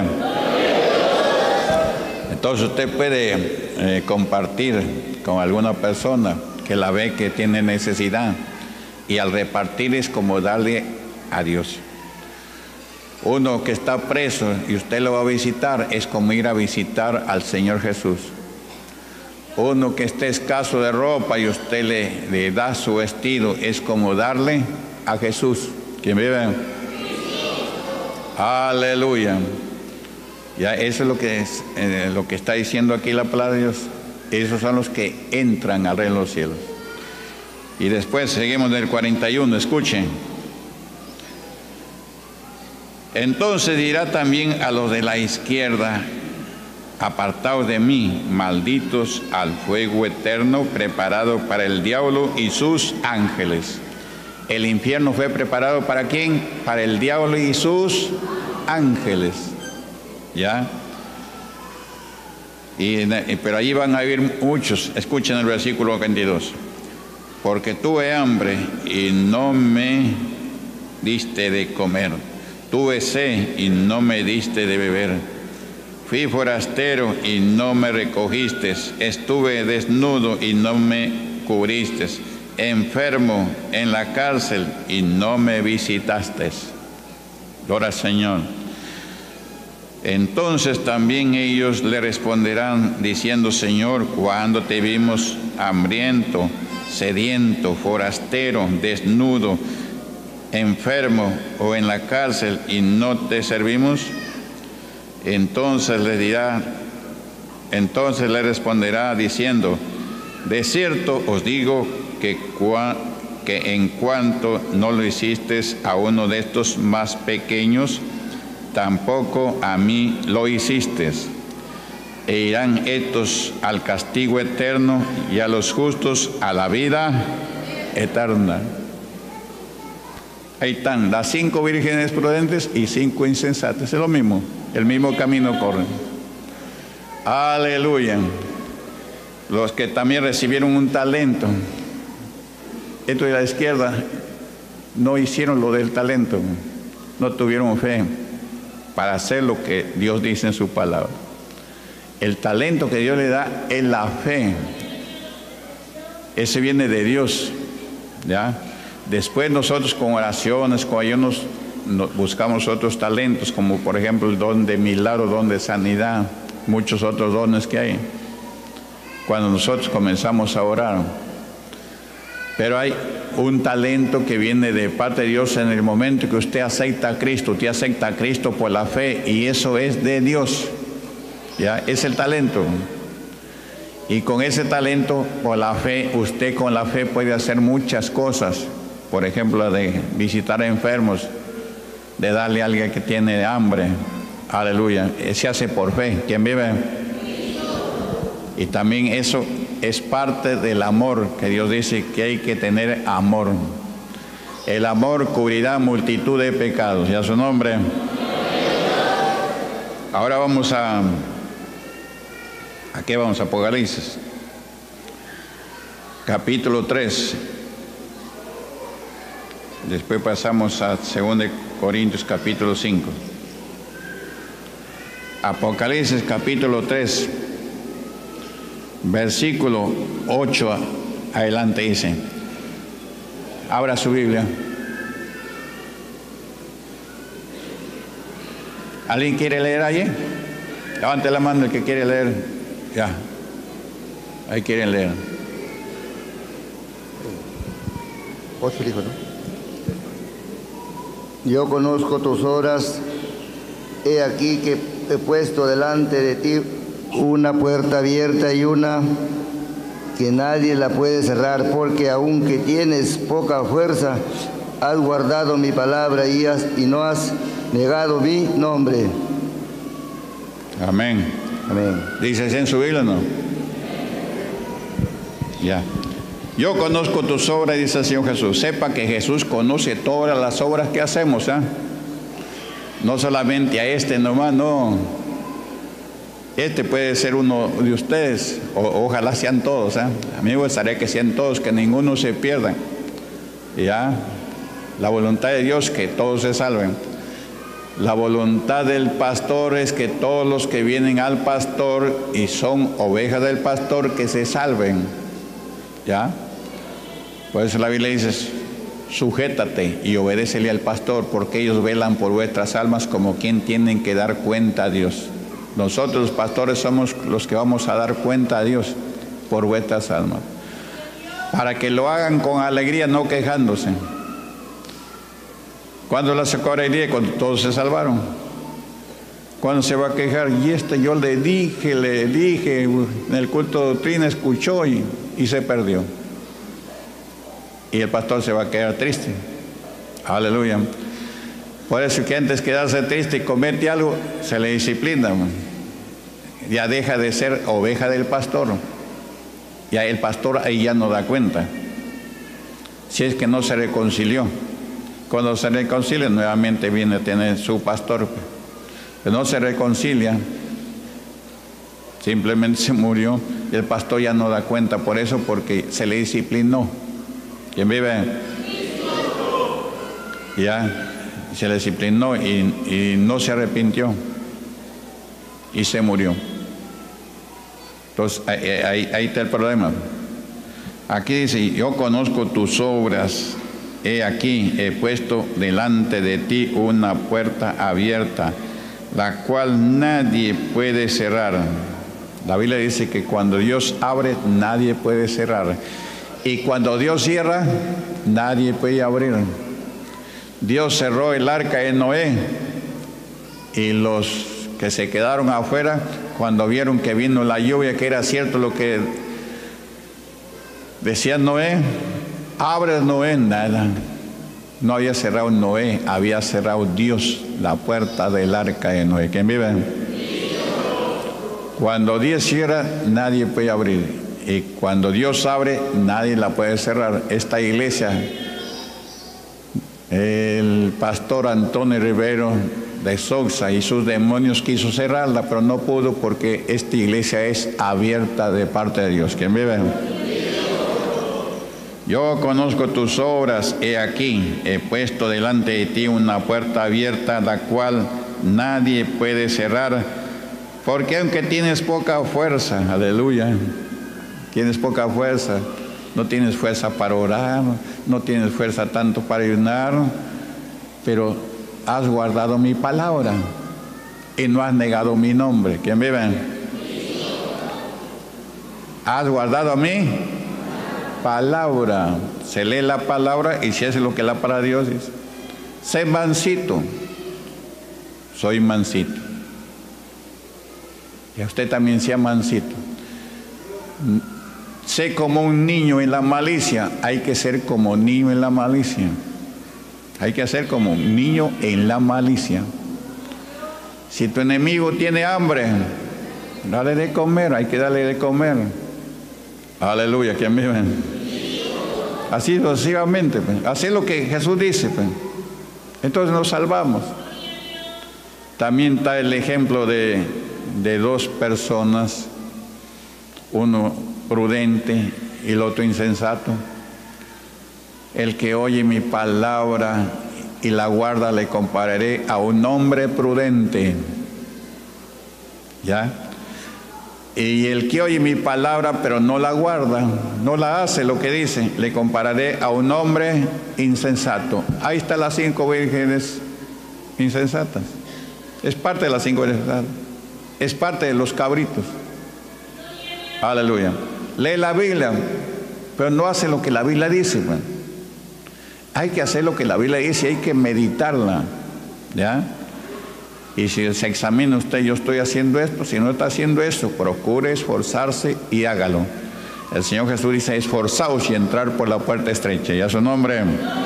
Entonces usted puede eh, compartir con alguna persona que la ve que tiene necesidad, y al repartir es como darle a Dios. Uno que está preso y usted lo va a visitar es como ir a visitar al Señor Jesús. Uno que esté escaso de ropa y usted le, le da su vestido es como darle a Jesús. ¿Quién vive? Aleluya. Ya eso es lo que es eh, lo que está diciendo aquí la palabra de Dios. Esos son los que entran al reino de los cielos. Y después seguimos del cuarenta y uno, escuchen. Entonces dirá también a los de la izquierda: apartaos de mí, malditos, al fuego eterno preparado para el diablo y sus ángeles. El infierno fue preparado ¿para quién? Para el diablo y sus ángeles. ¿Ya? Y, pero allí van a vivir muchos. Escuchen el versículo veintidós. Porque tuve hambre y no me diste de comer. Tuve sed y no me diste de beber. Fui forastero y no me recogiste. Estuve desnudo y no me cubriste. Enfermo en la cárcel y no me visitaste. Gloria al Señor. Entonces también ellos le responderán diciendo: Señor, ¿cuándo te vimos hambriento, sediento, forastero, desnudo, enfermo o en la cárcel y no te servimos? Entonces le dirá, entonces le responderá diciendo: de cierto os digo que, cua, que en cuanto no lo hiciste a uno de estos más pequeños, tampoco a mí lo hiciste. E irán estos al castigo eterno y a los justos a la vida eterna. Ahí están las cinco vírgenes prudentes y cinco insensatas. Es lo mismo, el mismo camino corren. Aleluya. los que también recibieron un talento, estos de la izquierda no hicieron lo del talento, no tuvieron fe para hacer lo que Dios dice en su palabra. El talento que Dios le da es la fe. Ese viene de Dios, ¿ya? Después nosotros con oraciones, con ayunos, buscamos otros talentos, como por ejemplo el don de milagro, don de sanidad, muchos otros dones que hay, cuando nosotros comenzamos a orar. Pero hay un talento que viene de parte de Dios en el momento que usted acepta a Cristo. Usted acepta a Cristo por la fe y eso es de Dios, ¿ya? Es el talento. Y con ese talento, por la fe, usted con la fe puede hacer muchas cosas. Por ejemplo, de visitar a enfermos, de darle a alguien que tiene hambre. Aleluya. Se hace por fe. ¿Quién vive? Y también eso es parte del amor, que Dios dice que hay que tener amor. El amor cubrirá multitud de pecados. ¿Y a su nombre? Ahora vamos a... ¿A qué vamos? Apocalipsis. Capítulo tres. Después pasamos a segunda de Corintios capítulo cinco. Apocalipsis capítulo tres. Versículo ocho adelante dice. Abra su Biblia. ¿Alguien quiere leer allí? Levante la mano el que quiere leer. Ya. Ahí quieren leer. ocho dijo, ¿no? Yo conozco tus obras. He aquí que he puesto delante de ti una puerta abierta y una que nadie la puede cerrar, porque aunque tienes poca fuerza, has guardado mi palabra y, has, y no has negado mi nombre. Amén. Amén. ¿Dice así en su Biblia o no? Ya. Yo conozco tus obras, dice el Señor Jesús. Sepa que Jesús conoce todas las obras que hacemos, ¿eh? No solamente a este nomás, no. Este puede ser uno de ustedes, o, ojalá sean todos, ¿eh? A mí me gustaría que sean todos, que ninguno se pierda. Ya, la voluntad de Dios que todos se salven. La voluntad del pastor es que todos los que vienen al pastor y son ovejas del pastor, que se salven. ¿Ya? Por eso la Biblia dice, sujétate y obedécele al pastor, porque ellos velan por vuestras almas como quien tienen que dar cuenta a Dios. Nosotros los pastores somos los que vamos a dar cuenta a Dios por vuestras almas. Para que lo hagan con alegría, no quejándose. ¿Cuándo la sacó alegría? Cuando todos se salvaron. ¿Cuándo se va a quejar? Y este yo le dije, le dije, en el culto de doctrina escuchó y, y se perdió. Y el pastor se va a quedar triste. Aleluya. Por eso que antes de quedarse triste y comete algo, se le disciplina. Ya deja de ser oveja del pastor. Ya el pastor ahí ya no da cuenta. Si es que no se reconcilió. Cuando se reconcilia, nuevamente viene a tener su pastor. Pero no se reconcilia. Simplemente se murió. Y el pastor ya no da cuenta por eso, porque se le disciplinó. ¿Quién vive? Ya. Se le disciplinó y, y no se arrepintió y se murió. Entonces ahí, ahí, ahí está el problema. Aquí dice, yo conozco tus obras, he aquí, he puesto delante de ti una puerta abierta, la cual nadie puede cerrar. La Biblia dice que cuando Dios abre, nadie puede cerrar. Y cuando Dios cierra, nadie puede abrir. Dios cerró el arca de Noé y los que se quedaron afuera, cuando vieron que vino la lluvia, que era cierto lo que decía Noé, abre Noé, nada. No había cerrado Noé, había cerrado Dios la puerta del arca de Noé. ¿Quién vive? Cuando Dios cierra, nadie puede abrir. Y cuando Dios abre, nadie la puede cerrar. Esta iglesia, el pastor Antonio Rivero de Sousa y sus demonios quiso cerrarla, pero no pudo porque esta iglesia es abierta de parte de Dios. ¿Quién vive? Yo conozco tus obras, he aquí, he puesto delante de ti una puerta abierta, la cual nadie puede cerrar, porque aunque tienes poca fuerza, aleluya, tienes poca fuerza, no tienes fuerza para orar, no tienes fuerza tanto para ayunar, pero has guardado mi palabra y no has negado mi nombre. ¿Quién vive? Has guardado mi palabra. Se lee la palabra y se hace lo que la palabra de Dios dice. Sé mansito. Soy mansito. Y a usted también sea mansito. Sé como un niño en la malicia. Hay que ser como niño en la malicia. Hay que ser como un niño en la malicia. Si tu enemigo tiene hambre, dale de comer. Hay que darle de comer. Aleluya. ¿Quién vive? Así sucesivamente. Pues. Así es lo que Jesús dice. Pues. Entonces nos salvamos. También está el ejemplo de, de dos personas. Uno prudente y el otro insensato. El que oye mi palabra y la guarda le compararé a un hombre prudente. ¿Ya? Y el que oye mi palabra pero no la guarda, no la hace lo que dice, le compararé a un hombre insensato. Ahí están las cinco vírgenes insensatas. Es parte de las cinco vírgenes insensatas. Es parte de los cabritos. Aleluya. Lee la Biblia, pero no hace lo que la Biblia dice. Bueno. Hay que hacer lo que la Biblia dice, hay que meditarla. ¿Ya? Y si se examina usted, yo estoy haciendo esto, si no está haciendo eso, procure esforzarse y hágalo. El Señor Jesús dice, esforzaos y entrar por la puerta estrecha. ¿Y a su nombre?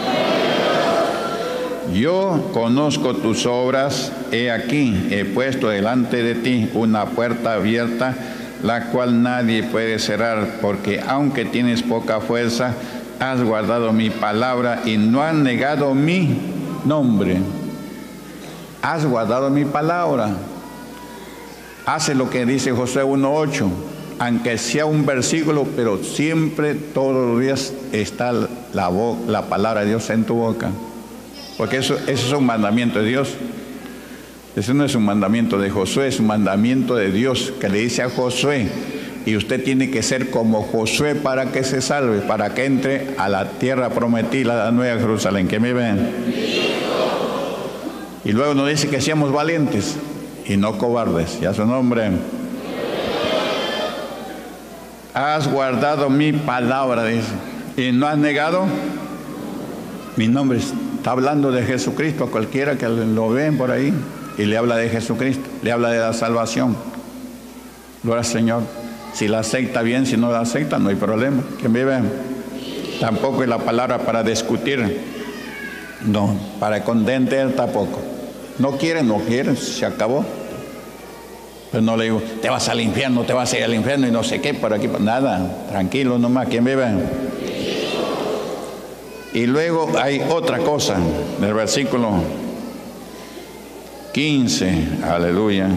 Yo conozco tus obras, he aquí, he puesto delante de ti una puerta abierta, la cual nadie puede cerrar, porque aunque tienes poca fuerza, has guardado mi palabra y no has negado mi nombre. Has guardado mi palabra. Hace lo que dice Josué uno ocho, aunque sea un versículo, pero siempre, todos los días, está la, la palabra de Dios en tu boca. Porque eso, eso es un mandamiento de Dios. Eso no es un mandamiento de Josué, es un mandamiento de Dios que le dice a Josué. Y usted tiene que ser como Josué para que se salve, para que entre a la tierra prometida, la nueva Jerusalén. ¿Qué me ven? Y luego nos dice que seamos valientes y no cobardes. Y a su nombre. Has guardado mi palabra, dice, y no has negado mi nombre. Está hablando de Jesucristo a cualquiera que lo ven por ahí y le habla de Jesucristo, le habla de la salvación. Gloria al Señor. Si la acepta bien, si no la acepta, no hay problema. ¿Quién vive? Tampoco es la palabra para discutir. No, para contender tampoco. No quiere, no quiere, se acabó. Pero no le digo, te vas al infierno, te vas a ir al infierno y no sé qué, por aquí, nada, tranquilo nomás. ¿Quién vive? Y luego hay otra cosa, del versículo quince, aleluya.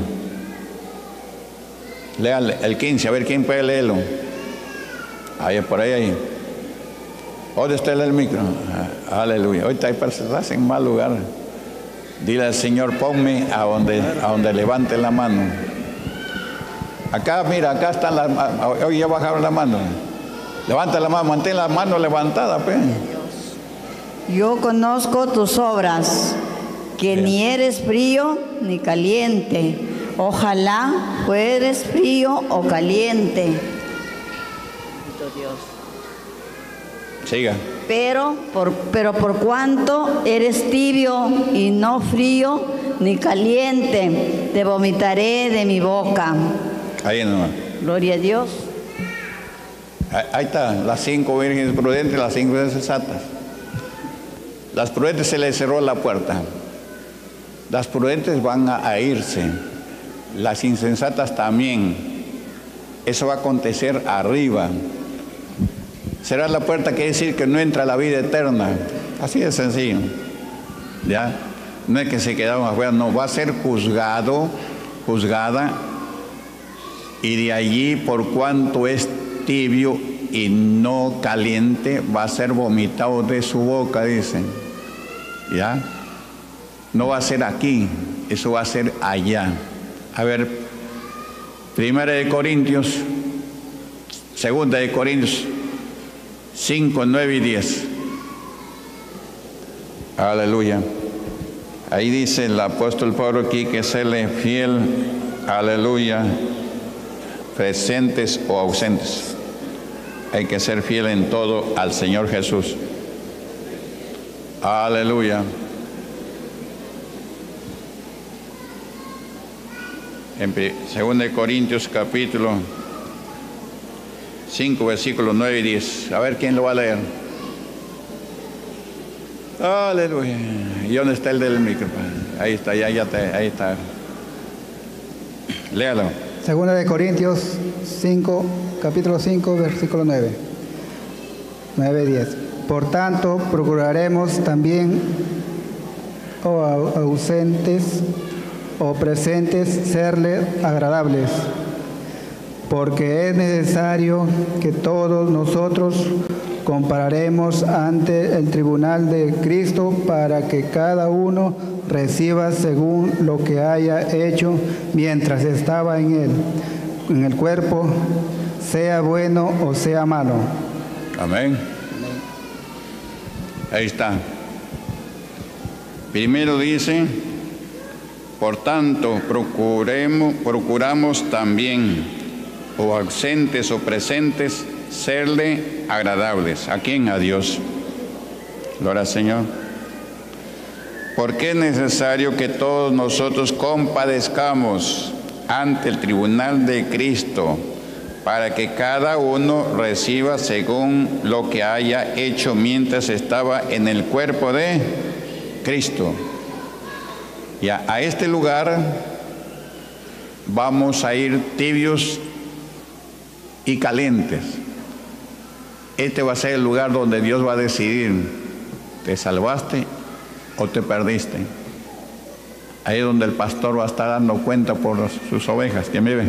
Lea el quince, a ver quién puede leerlo. Ahí, por ahí, ahí. ¿Dónde está el micro? Ah, aleluya. Ahorita hay personas en mal lugar. Dile al Señor, ponme a donde, a donde levante la mano. Acá, mira, acá están las manos. Hoy ya bajaron la mano. Levanta la mano, mantén la mano levantada, pe. Yo conozco tus obras, que Bien. ni eres frío ni caliente. Ojalá fueres frío o caliente. Dios. Siga. Pero por, pero por cuanto eres tibio y no frío ni caliente, te vomitaré de mi boca. Ahí nomás. Gloria a Dios. Ahí, ahí está, las cinco vírgenes prudentes, las cinco insensatas. Las prudentes se les cerró la puerta. Las prudentes van a, a irse. Las insensatas también. Eso va a acontecer arriba. Cerrar la puerta quiere decir que no entra la vida eterna. Así de sencillo. ¿Ya? No es que se quedaron afuera, no, va a ser juzgado, juzgada, y de allí, por cuanto es tibio y no caliente, va a ser vomitado de su boca, dicen. ¿Ya? No va a ser aquí, eso va a ser allá. A ver, Primera de Corintios, Segunda de Corintios cinco, nueve y diez. Aleluya. Ahí dice el apóstol Pablo aquí que serle fiel, aleluya, presentes o ausentes. Hay que ser fiel en todo al Señor Jesús. Aleluya. En Segunda de Corintios capítulo cinco, versículos nueve y diez. A ver quién lo va a leer. Aleluya. ¿Y dónde está el del micrófono? Ahí está, ya, ya, te, ahí está. Léalo. Segunda de Corintios cinco, capítulo cinco, versículo nueve. nueve, diez. Por tanto, procuraremos también, o ausentes o presentes, serle agradables, porque es necesario que todos nosotros compararemos ante el tribunal de Cristo para que cada uno reciba según lo que haya hecho mientras estaba en él, en el cuerpo, sea bueno o sea malo. Amén. Ahí está. Primero dice, por tanto, procuremos, procuramos también, o ausentes o presentes, serle agradables. ¿A quién? A Dios. Gloria al Señor. Porque es necesario que todos nosotros compadezcamos ante el tribunal de Cristo, para que cada uno reciba según lo que haya hecho mientras estaba en el cuerpo de Cristo. Y a, a este lugar vamos a ir tibios y calientes. Este va a ser el lugar donde Dios va a decidir, ¿te salvaste o te perdiste? Ahí es donde el pastor va a estar dando cuenta por los, sus ovejas. ¿Quién vive?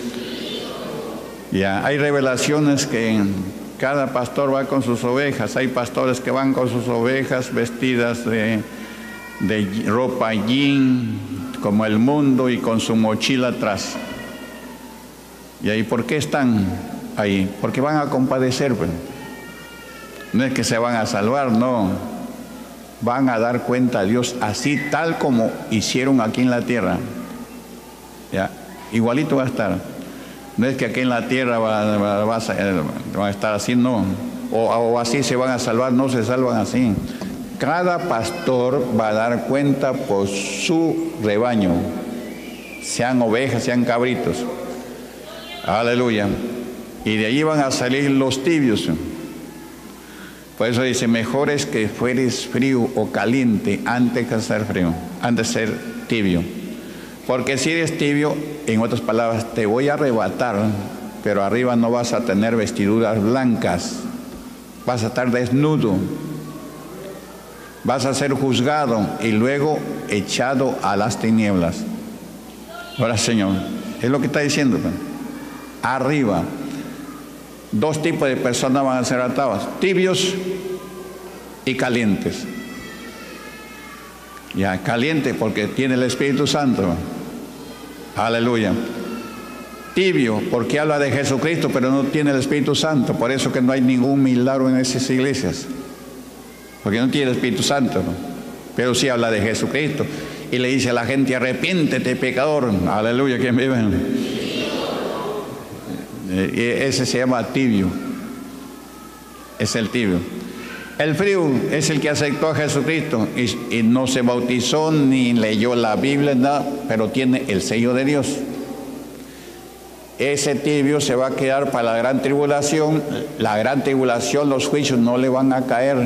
Ya, hay revelaciones que cada pastor va con sus ovejas. Hay pastores que van con sus ovejas vestidas de, de ropa jean, como el mundo, y con su mochila atrás. ¿Y ahí por qué están ahí? Porque van a compadecer, pues. No es que se van a salvar, no. Van a dar cuenta a Dios así, tal como hicieron aquí en la tierra. ¿Ya? Igualito va a estar. No es que aquí en la tierra va, va, va, va a estar así, no. O, o así se van a salvar, no se salvan así. Cada pastor va a dar cuenta por su rebaño, sean ovejas, sean cabritos. Aleluya. Y de allí van a salir los tibios. Por eso dice, mejor es que fueres frío o caliente antes que ser frío, antes de ser tibio. Porque si eres tibio, en otras palabras, te voy a arrebatar, pero arriba no vas a tener vestiduras blancas, vas a estar desnudo, vas a ser juzgado y luego echado a las tinieblas. Ahora, Señor, es lo que está diciendo. Arriba, dos tipos de personas van a ser atadas, tibios y calientes. Ya, caliente porque tiene el Espíritu Santo. Aleluya. Tibio porque habla de Jesucristo, pero no tiene el Espíritu Santo. Por eso que no hay ningún milagro en esas iglesias, porque no tiene el Espíritu Santo, ¿no? Pero sí habla de Jesucristo y le dice a la gente, arrepiéntete, pecador. Aleluya, ¿quién vive? Ese se llama tibio. Es el tibio. El frío es el que aceptó a Jesucristo y, y no se bautizó ni leyó la Biblia, nada, pero tiene el sello de Dios. Ese tibio se va a quedar para la gran tribulación. La gran tribulación, los juicios no le van a caer.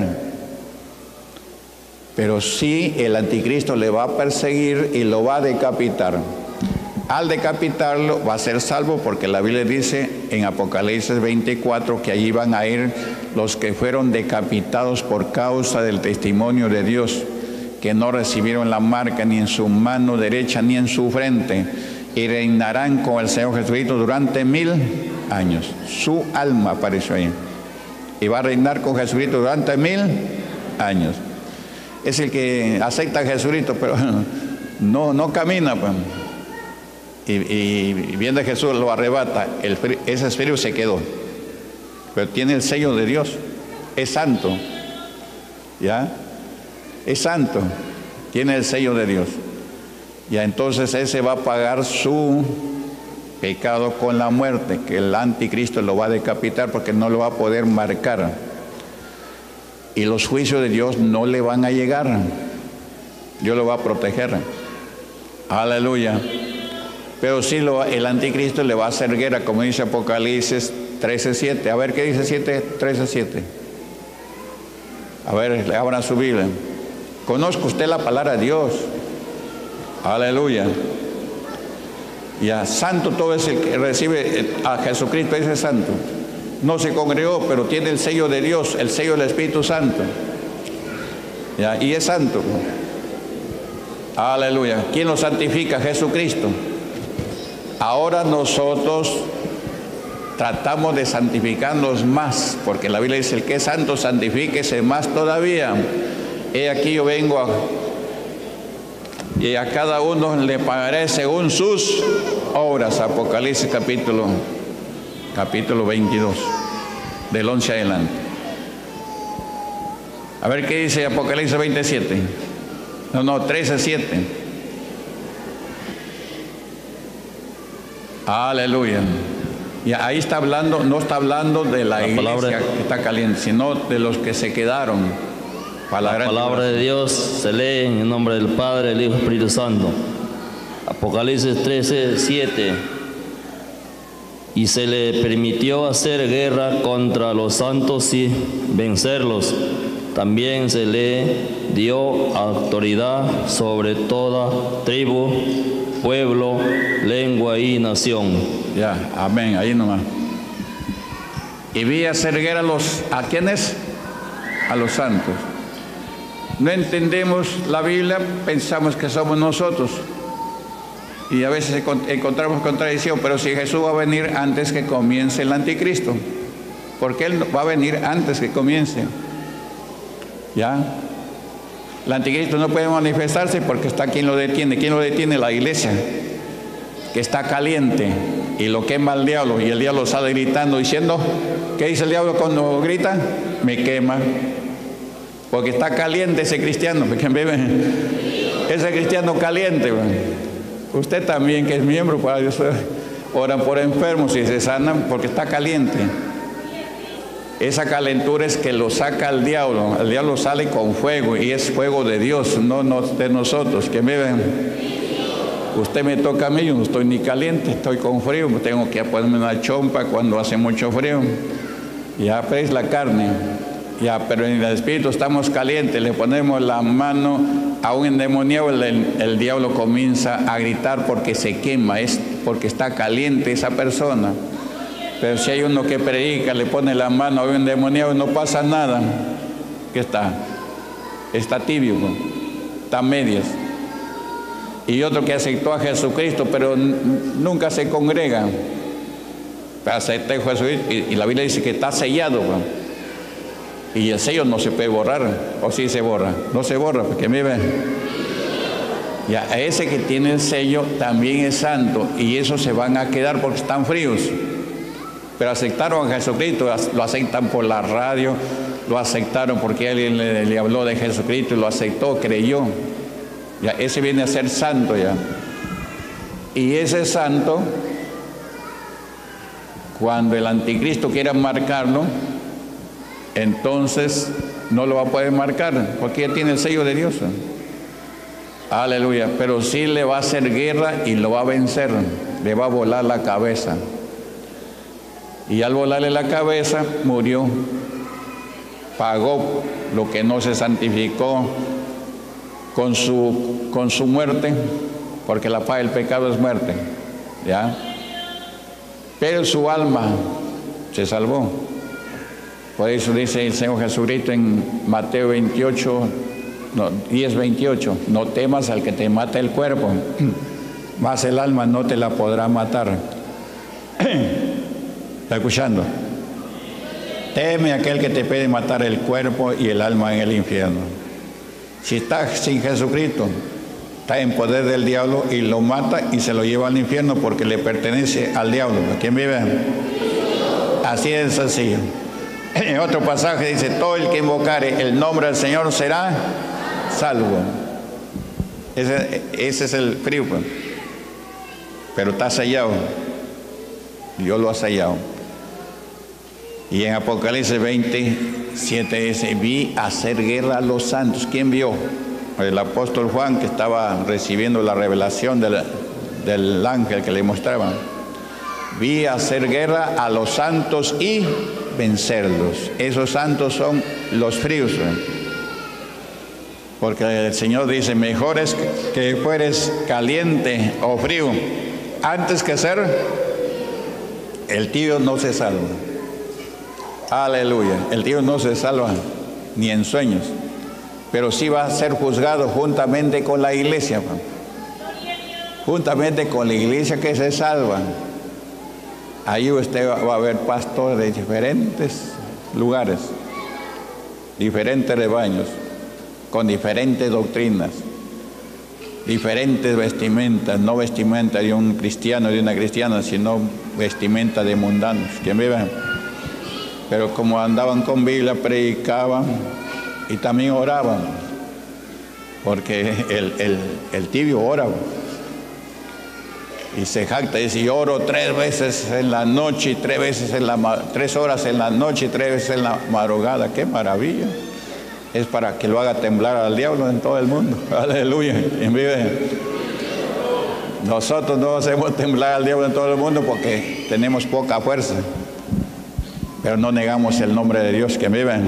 Pero sí el anticristo le va a perseguir y lo va a decapitar. Al decapitarlo va a ser salvo, porque la Biblia dice en Apocalipsis veinticuatro que allí van a ir los que fueron decapitados por causa del testimonio de Dios. que no recibieron la marca ni en su mano derecha ni en su frente, y reinarán con el Señor Jesucristo durante mil años. Su alma apareció ahí. Y va a reinar con Jesucristo durante mil años. Es el que acepta a Jesucristo, pero no, no camina. Pues. Y, y, y viendo a Jesús lo arrebata. El, ese espíritu se quedó. Pero tiene el sello de Dios. Es santo. ¿Ya? Es santo. Tiene el sello de Dios. Ya entonces ese va a pagar su pecado con la muerte, que el anticristo lo va a decapitar porque no lo va a poder marcar. Y los juicios de Dios no le van a llegar. Dios lo va a proteger. Aleluya. Pero sí lo, el anticristo le va a hacer guerra, como dice Apocalipsis trece siete. A ver qué dice siete, trece siete. A ver, abran su Biblia. Conozca usted la palabra de Dios. Aleluya. Ya, santo todo es el que recibe a Jesucristo, ese es santo. No se congregó, pero tiene el sello de Dios, el sello del Espíritu Santo. Ya, y es santo. Aleluya. ¿Quién lo santifica? Jesucristo. Ahora nosotros tratamos de santificarnos más, porque la Biblia dice: el que es santo, santifíquese más todavía. He aquí yo vengo a y a cada uno le pagaré según sus obras. Apocalipsis capítulo, capítulo veintidós, del once adelante. A ver qué dice Apocalipsis veintisiete. No, no, trece siete. Aleluya. Y ahí está hablando, no está hablando de la, la iglesia palabra que está caliente, sino de los que se quedaron. La, la palabra de Dios se lee en el nombre del Padre, del Hijo y del Espíritu Santo. Apocalipsis trece siete. Y se le permitió hacer guerra contra los santos y vencerlos. También se le dio autoridad sobre toda tribu, pueblo, lengua y nación. Ya, amén, ahí nomás. Y vi hacer guerra a los, ¿a quiénes? A los santos. No entendemos la Biblia, pensamos que somos nosotros. Y a veces encontramos contradicción, pero si Jesús va a venir antes que comience el anticristo, porque Él va a venir antes que comience. ¿Ya? El anticristo no puede manifestarse porque está quien lo detiene. ¿Quién lo detiene? La iglesia, que está caliente y lo quema el diablo. Y el diablo sale gritando, diciendo, ¿qué dice el diablo cuando grita? Me quema. Porque está caliente ese cristiano. Ese cristiano caliente. Usted también, que es miembro, para Dios, oran por enfermos y se sanan porque está caliente. Esa calentura es que lo saca el diablo. El diablo sale con fuego y es fuego de Dios, no, no de nosotros. Que me ven. Usted me toca a mí, yo no estoy ni caliente, estoy con frío. Tengo que ponerme una chompa cuando hace mucho frío. Ya, pero es la carne. Ya, pero en el espíritu estamos calientes, le ponemos la mano a un endemoniado, el, el, el diablo comienza a gritar porque se quema, es porque está caliente esa persona. Pero si hay uno que predica, le pone la mano a un endemoniado, no pasa nada. ¿Qué está? Está tibio, está a medias. Y otro que aceptó a Jesucristo, pero nunca se congrega. Acepté a Jesucristo y, y la Biblia dice que está sellado, ¿no? Y el sello no se puede borrar, o sí se borra, no se borra, porque me ven. Ya, ese que tiene el sello también es santo, y esos se van a quedar porque están fríos. Pero aceptaron a Jesucristo, lo aceptan por la radio, lo aceptaron porque alguien le, le habló de Jesucristo y lo aceptó, creyó. Ya, ese viene a ser santo ya. Y ese santo, cuando el anticristo quiera marcarlo, entonces no lo va a poder marcar porque ya tiene el sello de Dios. Aleluya. Pero sí le va a hacer guerra y lo va a vencer, le va a volar la cabeza. Y al volarle la cabeza murió, pagó lo que no se santificó con su, con su muerte, porque la paga del pecado es muerte, ¿ya? Pero su alma se salvó. Por eso dice el Señor Jesucristo en Mateo veintiocho, no, diez veintiocho, no temas al que te mata el cuerpo, mas el alma no te la podrá matar. ¿Está escuchando? Teme a aquel que te puede matar el cuerpo y el alma en el infierno. Si estás sin Jesucristo, está en poder del diablo y lo mata y se lo lleva al infierno porque le pertenece al diablo. ¿Quién vive? Así es sencillo. En otro pasaje dice, todo el que invocare el nombre del Señor será salvo. Ese, ese es el frío, pues. Pero está sellado. Dios lo ha sellado. Y en Apocalipsis veintisiete dice, vi hacer guerra a los santos. ¿Quién vio? El apóstol Juan, que estaba recibiendo la revelación del, del ángel que le mostraba. Vi hacer guerra a los santos y vencerlos. Esos santos son los fríos, ¿eh? Porque el Señor dice, mejor es que fueres caliente o frío antes que ser el tibio. No se salva. Aleluya. El tibio no se salva ni en sueños, pero sí va a ser juzgado juntamente con la iglesia, juntamente con la iglesia que se salva. Ahí usted va a ver pastores de diferentes lugares, diferentes rebaños, con diferentes doctrinas, diferentes vestimentas, no vestimenta de un cristiano, de una cristiana, sino vestimenta de mundanos. ¿Quién vive? Pero como andaban con Biblia, predicaban y también oraban, porque el, el, el tibio ora y se jacta, dice, yo oro tres veces en la noche y tres veces en la tres horas en la noche y tres veces en la madrugada. ¡Qué maravilla! Es para que lo haga temblar al diablo en todo el mundo. Aleluya. ¿Quién vive? Nosotros no hacemos temblar al diablo en todo el mundo porque tenemos poca fuerza, pero no negamos el nombre de Dios. ¿Quién vive?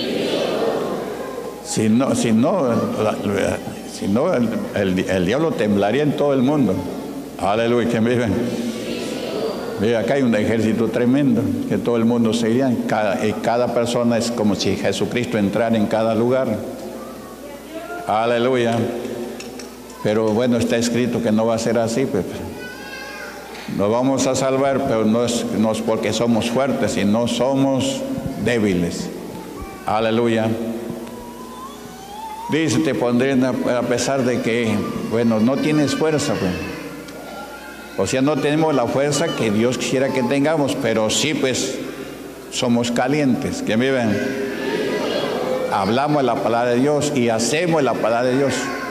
Si no, si no, si no el, el, el diablo temblaría en todo el mundo. Aleluya. ¿Quién vive? Mira, acá hay un ejército tremendo, que todo el mundo se iría. Cada, y cada persona es como si Jesucristo entrara en cada lugar. Aleluya. Pero bueno, está escrito que no va a ser así, pues. Nos vamos a salvar, pero no es, no es porque somos fuertes, sino somos débiles. Aleluya. Dice, te pondré a pesar de que, bueno, no tienes fuerza, pues. O sea, no tenemos la fuerza que Dios quisiera que tengamos, pero sí, pues, somos calientes. ¿Quién vive? Hablamos la palabra de Dios y hacemos la palabra de Dios.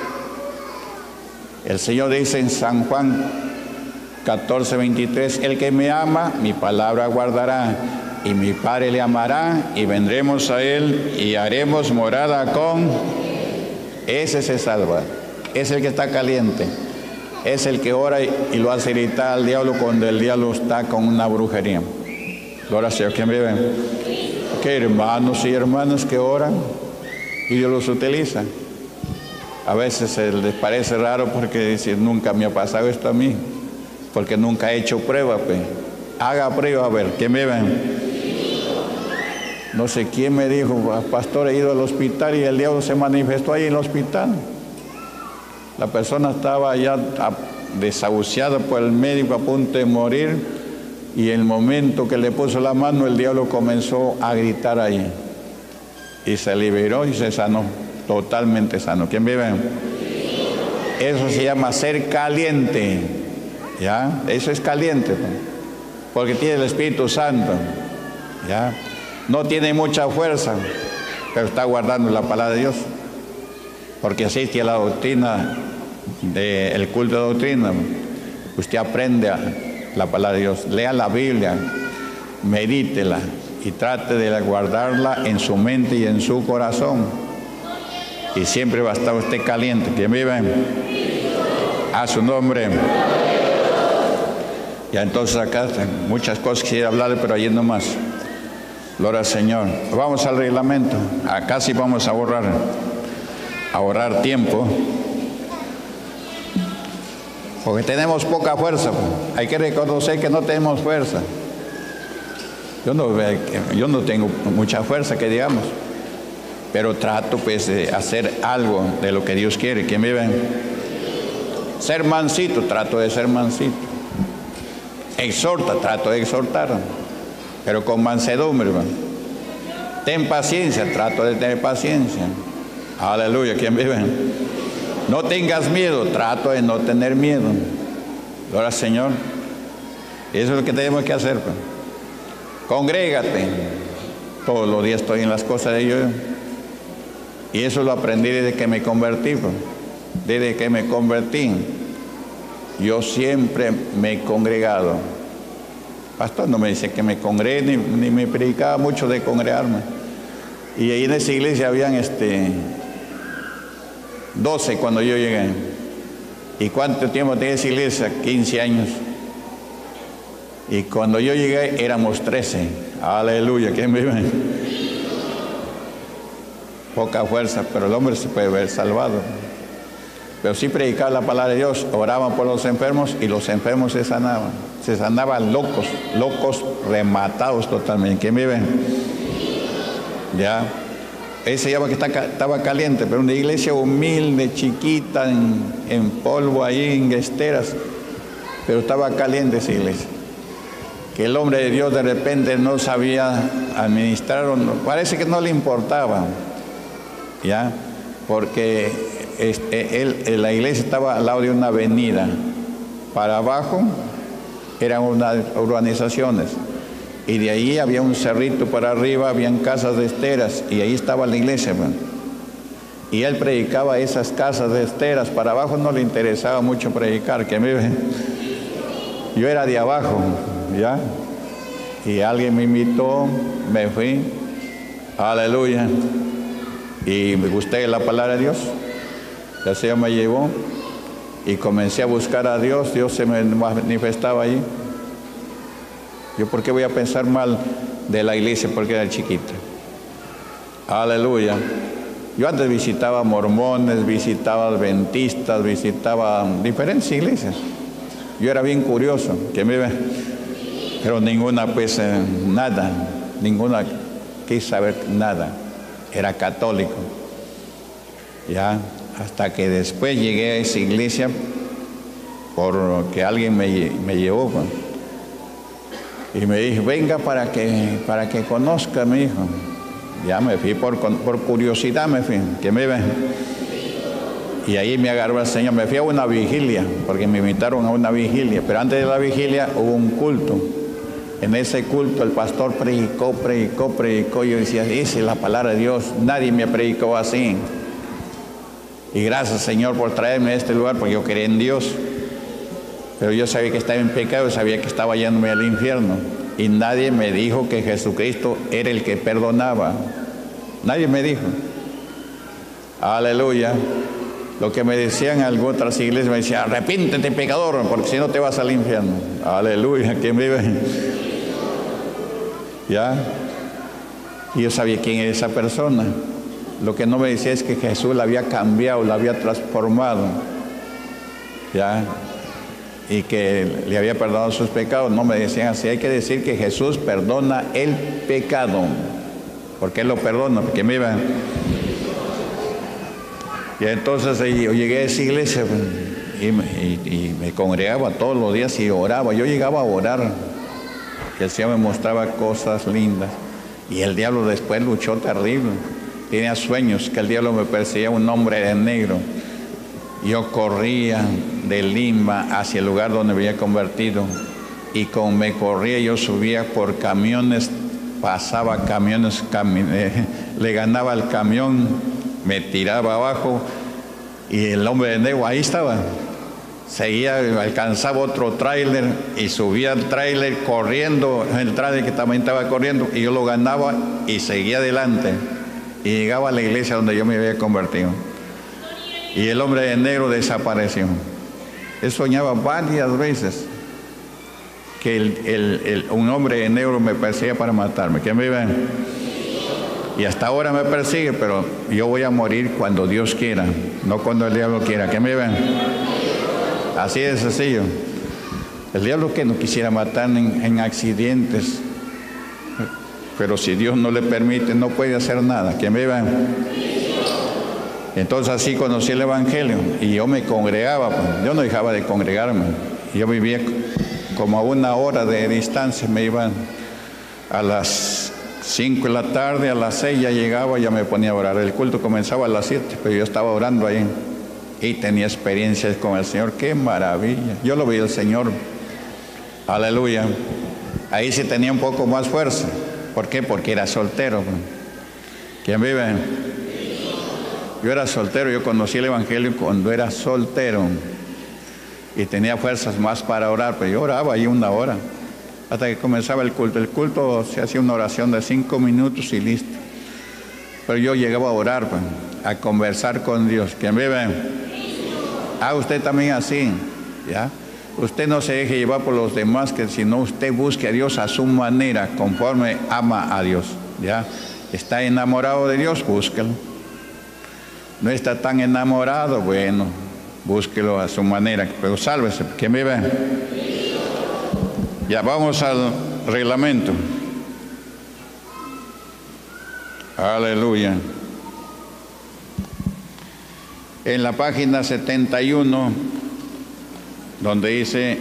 El Señor dice en San Juan catorce veintitrés, el que me ama, mi palabra guardará, y mi Padre le amará, y vendremos a él, y haremos morada con... Ese se salva, es el que está caliente. Es el que ora y, y lo hace irritar al diablo cuando el diablo está con una brujería. Gloria al Señor. ¿Quién vive? Que hermanos y hermanas que oran y Dios los utiliza. A veces se les parece raro porque dicen, nunca me ha pasado esto a mí, porque nunca he hecho prueba. Pues. Haga prueba a ver. ¿Quién vive? No sé quién me dijo, pastor, he ido al hospital y el diablo se manifestó ahí en el hospital. La persona estaba ya desahuciada por el médico, a punto de morir, y en el momento que le puso la mano, el diablo comenzó a gritar ahí. Y se liberó y se sanó, totalmente sano. ¿Quién vive? Eso se llama ser caliente. ¿Ya? Eso es caliente, ¿no? Porque tiene el Espíritu Santo. ¿Ya? No tiene mucha fuerza, pero está guardando la palabra de Dios. Porque asiste a la doctrina, del culto de doctrina. Usted aprende a la palabra de Dios, lea la Biblia, medítela y trate de guardarla en su mente y en su corazón. Y siempre va a estar usted caliente. ¿Quién vive? A su nombre. Ya entonces acá muchas cosas quisiera hablar, pero allí nomás. Gloria al Señor. Vamos al reglamento. Acá sí vamos a ahorrar. ahorrar tiempo, porque tenemos poca fuerza. Hay que reconocer que no tenemos fuerza. Yo no, yo no tengo mucha fuerza, que digamos, pero trato pues de hacer algo de lo que Dios quiere. ¿Quién vive? Ser mansito, trato de ser mansito. Exhorta, trato de exhortar, pero con mansedumbre, hermano. Ten paciencia, trato de tener paciencia. Aleluya, ¿quién vive? No tengas miedo, trato de no tener miedo. Gloria al Señor. Eso es lo que tenemos que hacer, pues. Congrégate. Todos los días estoy en las cosas de Dios. Y eso lo aprendí desde que me convertí, pues. Desde que me convertí, yo siempre me he congregado. Pastor no me dice que me congregue, ni, ni me predicaba mucho de congregarme. Y ahí en esa iglesia habían este, doce cuando yo llegué. ¿Y cuánto tiempo tenía esa iglesia? quince años. Y cuando yo llegué éramos trece. Aleluya, ¿quién vive? Poca fuerza, pero el hombre se puede ver salvado. Pero sí predicaba la palabra de Dios, oraban por los enfermos y los enfermos se sanaban. Se sanaban locos, locos rematados totalmente. ¿Quién vive? Ya. Ese llama que está, estaba caliente, pero una iglesia humilde, chiquita, en, en polvo ahí, en esteras. Pero estaba caliente esa iglesia. Que el hombre de Dios de repente no sabía administrar, o no, parece que no le importaba. Ya. Porque Este, él, la iglesia estaba al lado de una avenida. Para abajo eran unas urbanizaciones y de ahí había un cerrito para arriba, habían casas de esteras y ahí estaba la iglesia, man. Y él predicaba esas casas de esteras. Para abajo no le interesaba mucho predicar, que me, yo era de abajo, ya, y alguien me invitó, me fui, aleluya, y me gusté la palabra de Dios. El Señor me llevó y comencé a buscar a Dios. Dios se me manifestaba allí. Yo, ¿por qué voy a pensar mal de la iglesia? Porque era chiquita. Aleluya. Yo antes visitaba mormones, visitaba adventistas, visitaba diferentes iglesias. Yo era bien curioso, que me ve, pero ninguna, pues, eh, nada, ninguna quise saber nada. Era católico. Ya. Hasta que después llegué a esa iglesia porque alguien me, me llevó, pues, y me dijo, venga para que, para que conozca, mi hijo. Ya me fui por, por curiosidad, me fui, que me ven. Y ahí me agarró el Señor, me fui a una vigilia, porque me invitaron a una vigilia, pero antes de la vigilia hubo un culto. En ese culto el pastor predicó, predicó, predicó, y yo decía, esa es la palabra de Dios, nadie me predicó así. Y gracias, Señor, por traerme a este lugar, porque yo creía en Dios. Pero yo sabía que estaba en pecado, sabía que estaba yéndome al infierno. Y nadie me dijo que Jesucristo era el que perdonaba. Nadie me dijo. Aleluya. Lo que me decían algunas otras iglesias, me decían, arrepíntete, pecador, porque si no te vas al infierno. Aleluya, ¿quién vive? ¿Ya? Y yo sabía quién era esa persona. Lo que no me decía es que Jesús la había cambiado, la había transformado, ¿ya? Y que le había perdonado sus pecados. No me decían así. Hay que decir que Jesús perdona el pecado. ¿Por qué lo perdona? Porque me iba. Y entonces yo llegué a esa iglesia y me, y, y me congregaba todos los días y oraba. Yo llegaba a orar. Y el Señor me mostraba cosas lindas. Y el diablo después luchó terrible. Tenía sueños que el diablo me perseguía, un hombre de negro. Yo corría de Lima hacia el lugar donde me había convertido. Y como me corría, yo subía por camiones, pasaba camiones, cami eh, le ganaba el camión, me tiraba abajo y el hombre de negro ahí estaba. Seguía, alcanzaba otro tráiler y subía al tráiler corriendo, el tráiler que también estaba corriendo, y yo lo ganaba y seguía adelante. Y llegaba a la iglesia donde yo me había convertido. Y el hombre de negro desapareció. Él soñaba varias veces que el, el, el, un hombre de negro me perseguía para matarme. ¿Quién me ve? Y hasta ahora me persigue, pero yo voy a morir cuando Dios quiera, no cuando el diablo quiera. ¿Quién me ve? Así de sencillo. El diablo que no quisiera matar en, en accidentes. pero si Dios no le permite, no puede hacer nada. ¿Quién vive? Entonces así conocí el Evangelio y yo me congregaba, pues. Yo no dejaba de congregarme. Yo vivía como a una hora de distancia, me iba a las cinco de la tarde, a las seis ya llegaba, ya me ponía a orar. El culto comenzaba a las siete, pero yo estaba orando ahí y tenía experiencias con el Señor. ¡Qué maravilla! Yo lo vi al Señor. Aleluya. Ahí sí tenía un poco más fuerza. ¿Por qué? Porque era soltero. ¿Quién vive? Yo era soltero, yo conocí el Evangelio cuando era soltero y tenía fuerzas más para orar, pero yo oraba ahí una hora hasta que comenzaba el culto. El culto se hacía una oración de cinco minutos y listo. Pero yo llegaba a orar, pues, a conversar con Dios. ¿Quién vive? Ah, usted también así, ¿ya? Usted no se deje llevar por los demás, que si no usted busque a Dios a su manera, conforme ama a Dios, ¿ya? ¿Está enamorado de Dios? Búsquelo. ¿No está tan enamorado? Bueno, búsquelo a su manera, pero sálvese. ¿Quién vive? Ya vamos al reglamento. Aleluya. En la página setenta y uno, donde dice,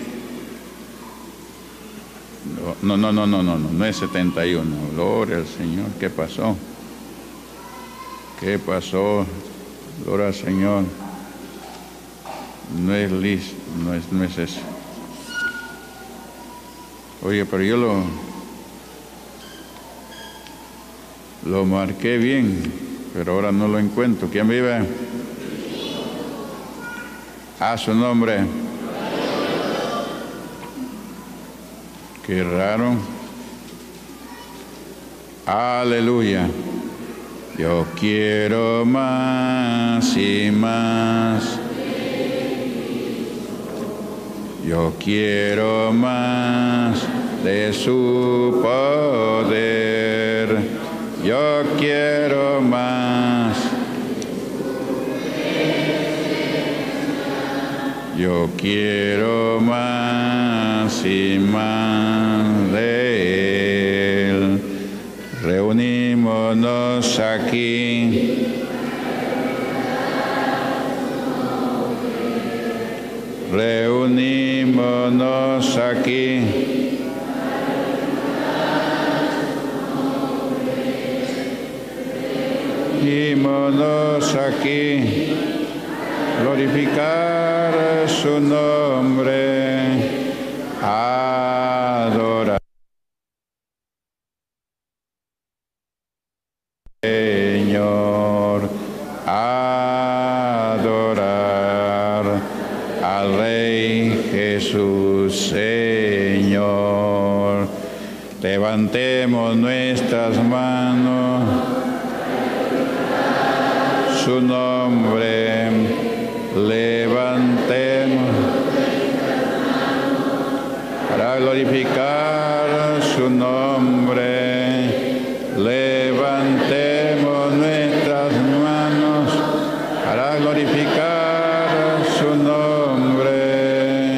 no, no, no, no, no, no, no es setenta y uno. Gloria al Señor. ¿Qué pasó? ¿Qué pasó? Gloria al Señor. No es Liz, no es, no es eso. Oye, pero yo lo, lo marqué bien, pero ahora no lo encuentro. ¿Quién vive? A su nombre. Qué raro. Aleluya. Yo quiero más y más. Yo quiero más de su poder. Yo quiero más. Yo quiero más y más de Él. Reunímonos aquí. Reunímonos aquí. Reunímonos aquí. Glorificar su nombre. Adorar. Señor, adorar al Rey Jesús, Señor. Levantemos nuestras manos, su nombre, levantemos para glorificar su nombre, levantemos nuestras manos para glorificar su nombre,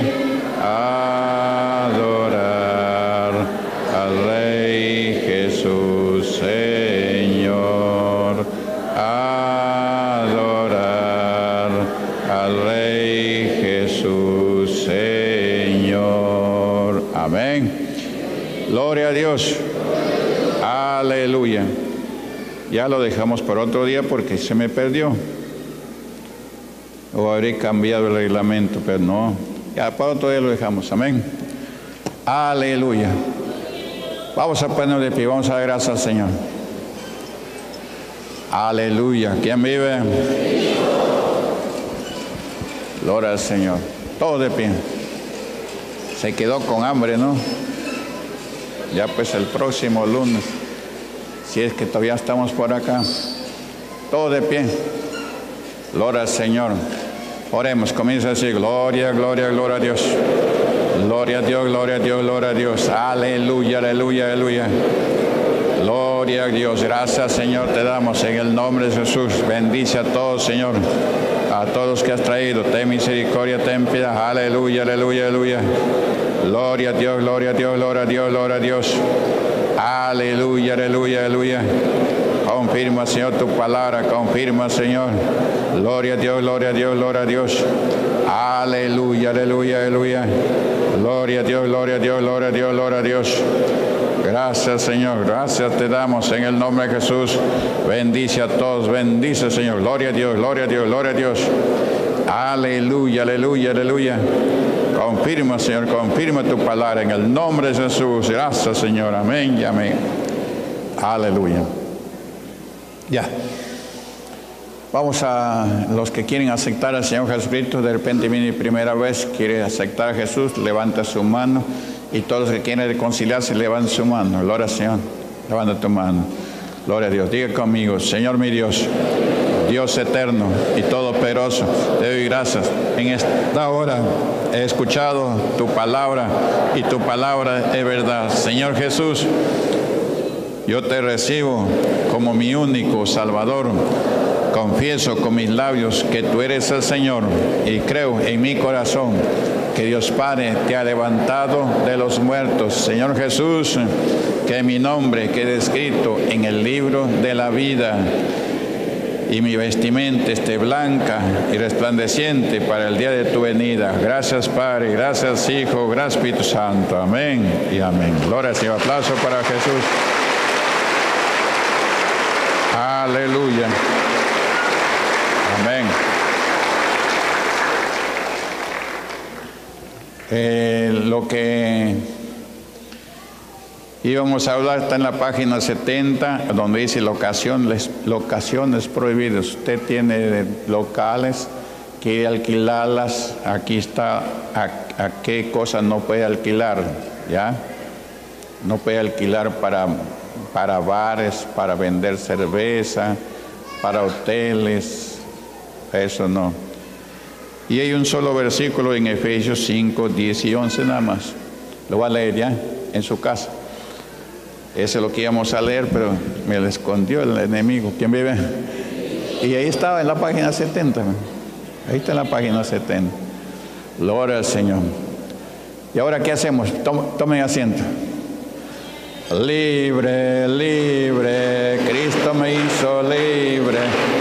adorar al Rey Jesús, Señor, adorar al Rey Jesús, Señor. Amén. Gloria a Dios. Aleluya. Ya lo dejamos por otro día porque se me perdió. O habré cambiado el reglamento, pero no. Ya para otro día lo dejamos. Amén. Aleluya. Vamos a ponernos de pie. Vamos a dar gracias al Señor. Aleluya. ¿Quién vive? Gloria al Señor. Todos de pie. Se quedó con hambre, ¿no? Ya pues el próximo lunes, si es que todavía estamos por acá, todos de pie. Gloria al Señor. Oremos, comienza a decir gloria, gloria, gloria a Dios. Gloria a Dios, gloria a Dios, gloria a Dios. Aleluya, aleluya, aleluya. Gloria a Dios. Gracias, Señor, te damos en el nombre de Jesús. Bendice a todos, Señor. A todos que has traído. Ten misericordia, ten piedad. Aleluya, aleluya, aleluya. Gloria a Dios, gloria a Dios, gloria a Dios, gloria a Dios. Aleluya, aleluya, aleluya. Confirma, Señor, tu palabra. Confirma, Señor. Gloria a Dios, gloria a Dios, gloria a Dios. Aleluya, aleluya, aleluya. Gloria a Dios, gloria a Dios, gloria a Dios, gloria a Dios. Gracias, Señor. Gracias te damos en el nombre de Jesús. Bendice a todos. Bendice, Señor. Gloria a Dios, gloria a Dios, gloria a Dios. Aleluya, aleluya, aleluya. Confirma, Señor, confirma tu palabra en el nombre de Jesús. Gracias, Señor. Amén y amén. Aleluya. Ya. Vamos a los que quieren aceptar al Señor Jesucristo. De repente viene primera vez, quiere aceptar a Jesús, levanta su mano. Y todos los que quieren reconciliarse, levanten su mano. Gloria al Señor. Levanta tu mano. Gloria a Dios. Diga conmigo: Señor mi Dios, Dios eterno y todopoderoso, te doy gracias. En esta hora he escuchado tu palabra y tu palabra es verdad. Señor Jesús, yo te recibo como mi único Salvador. Confieso con mis labios que tú eres el Señor y creo en mi corazón que Dios Padre te ha levantado de los muertos. Señor Jesús, que mi nombre quede escrito en el libro de la vida y mi vestimenta esté blanca y resplandeciente para el día de tu venida. Gracias, Padre, gracias, Hijo, gracias, Espíritu Santo. Amén y amén. Gloria al Señor. Aplauso para Jesús. Aleluya. Amén. Eh, lo que íbamos a hablar está en la página setenta, donde dice locaciones, locaciones prohibidas. Usted tiene locales, quiere alquilarlas, aquí está a, a qué cosas no puede alquilar, ¿ya? No puede alquilar para, para bares, para vender cerveza, para hoteles, eso no. Y hay un solo versículo en Efesios cinco, diez y once nada más. Lo va a leer ya en su casa. Ese es lo que íbamos a leer, pero me lo escondió el enemigo. ¿Quién vive? Y ahí estaba en la página setenta. Ahí está en la página setenta. Gloria al Señor. ¿Y ahora qué hacemos? Tomen asiento. Libre, libre, Cristo me hizo libre.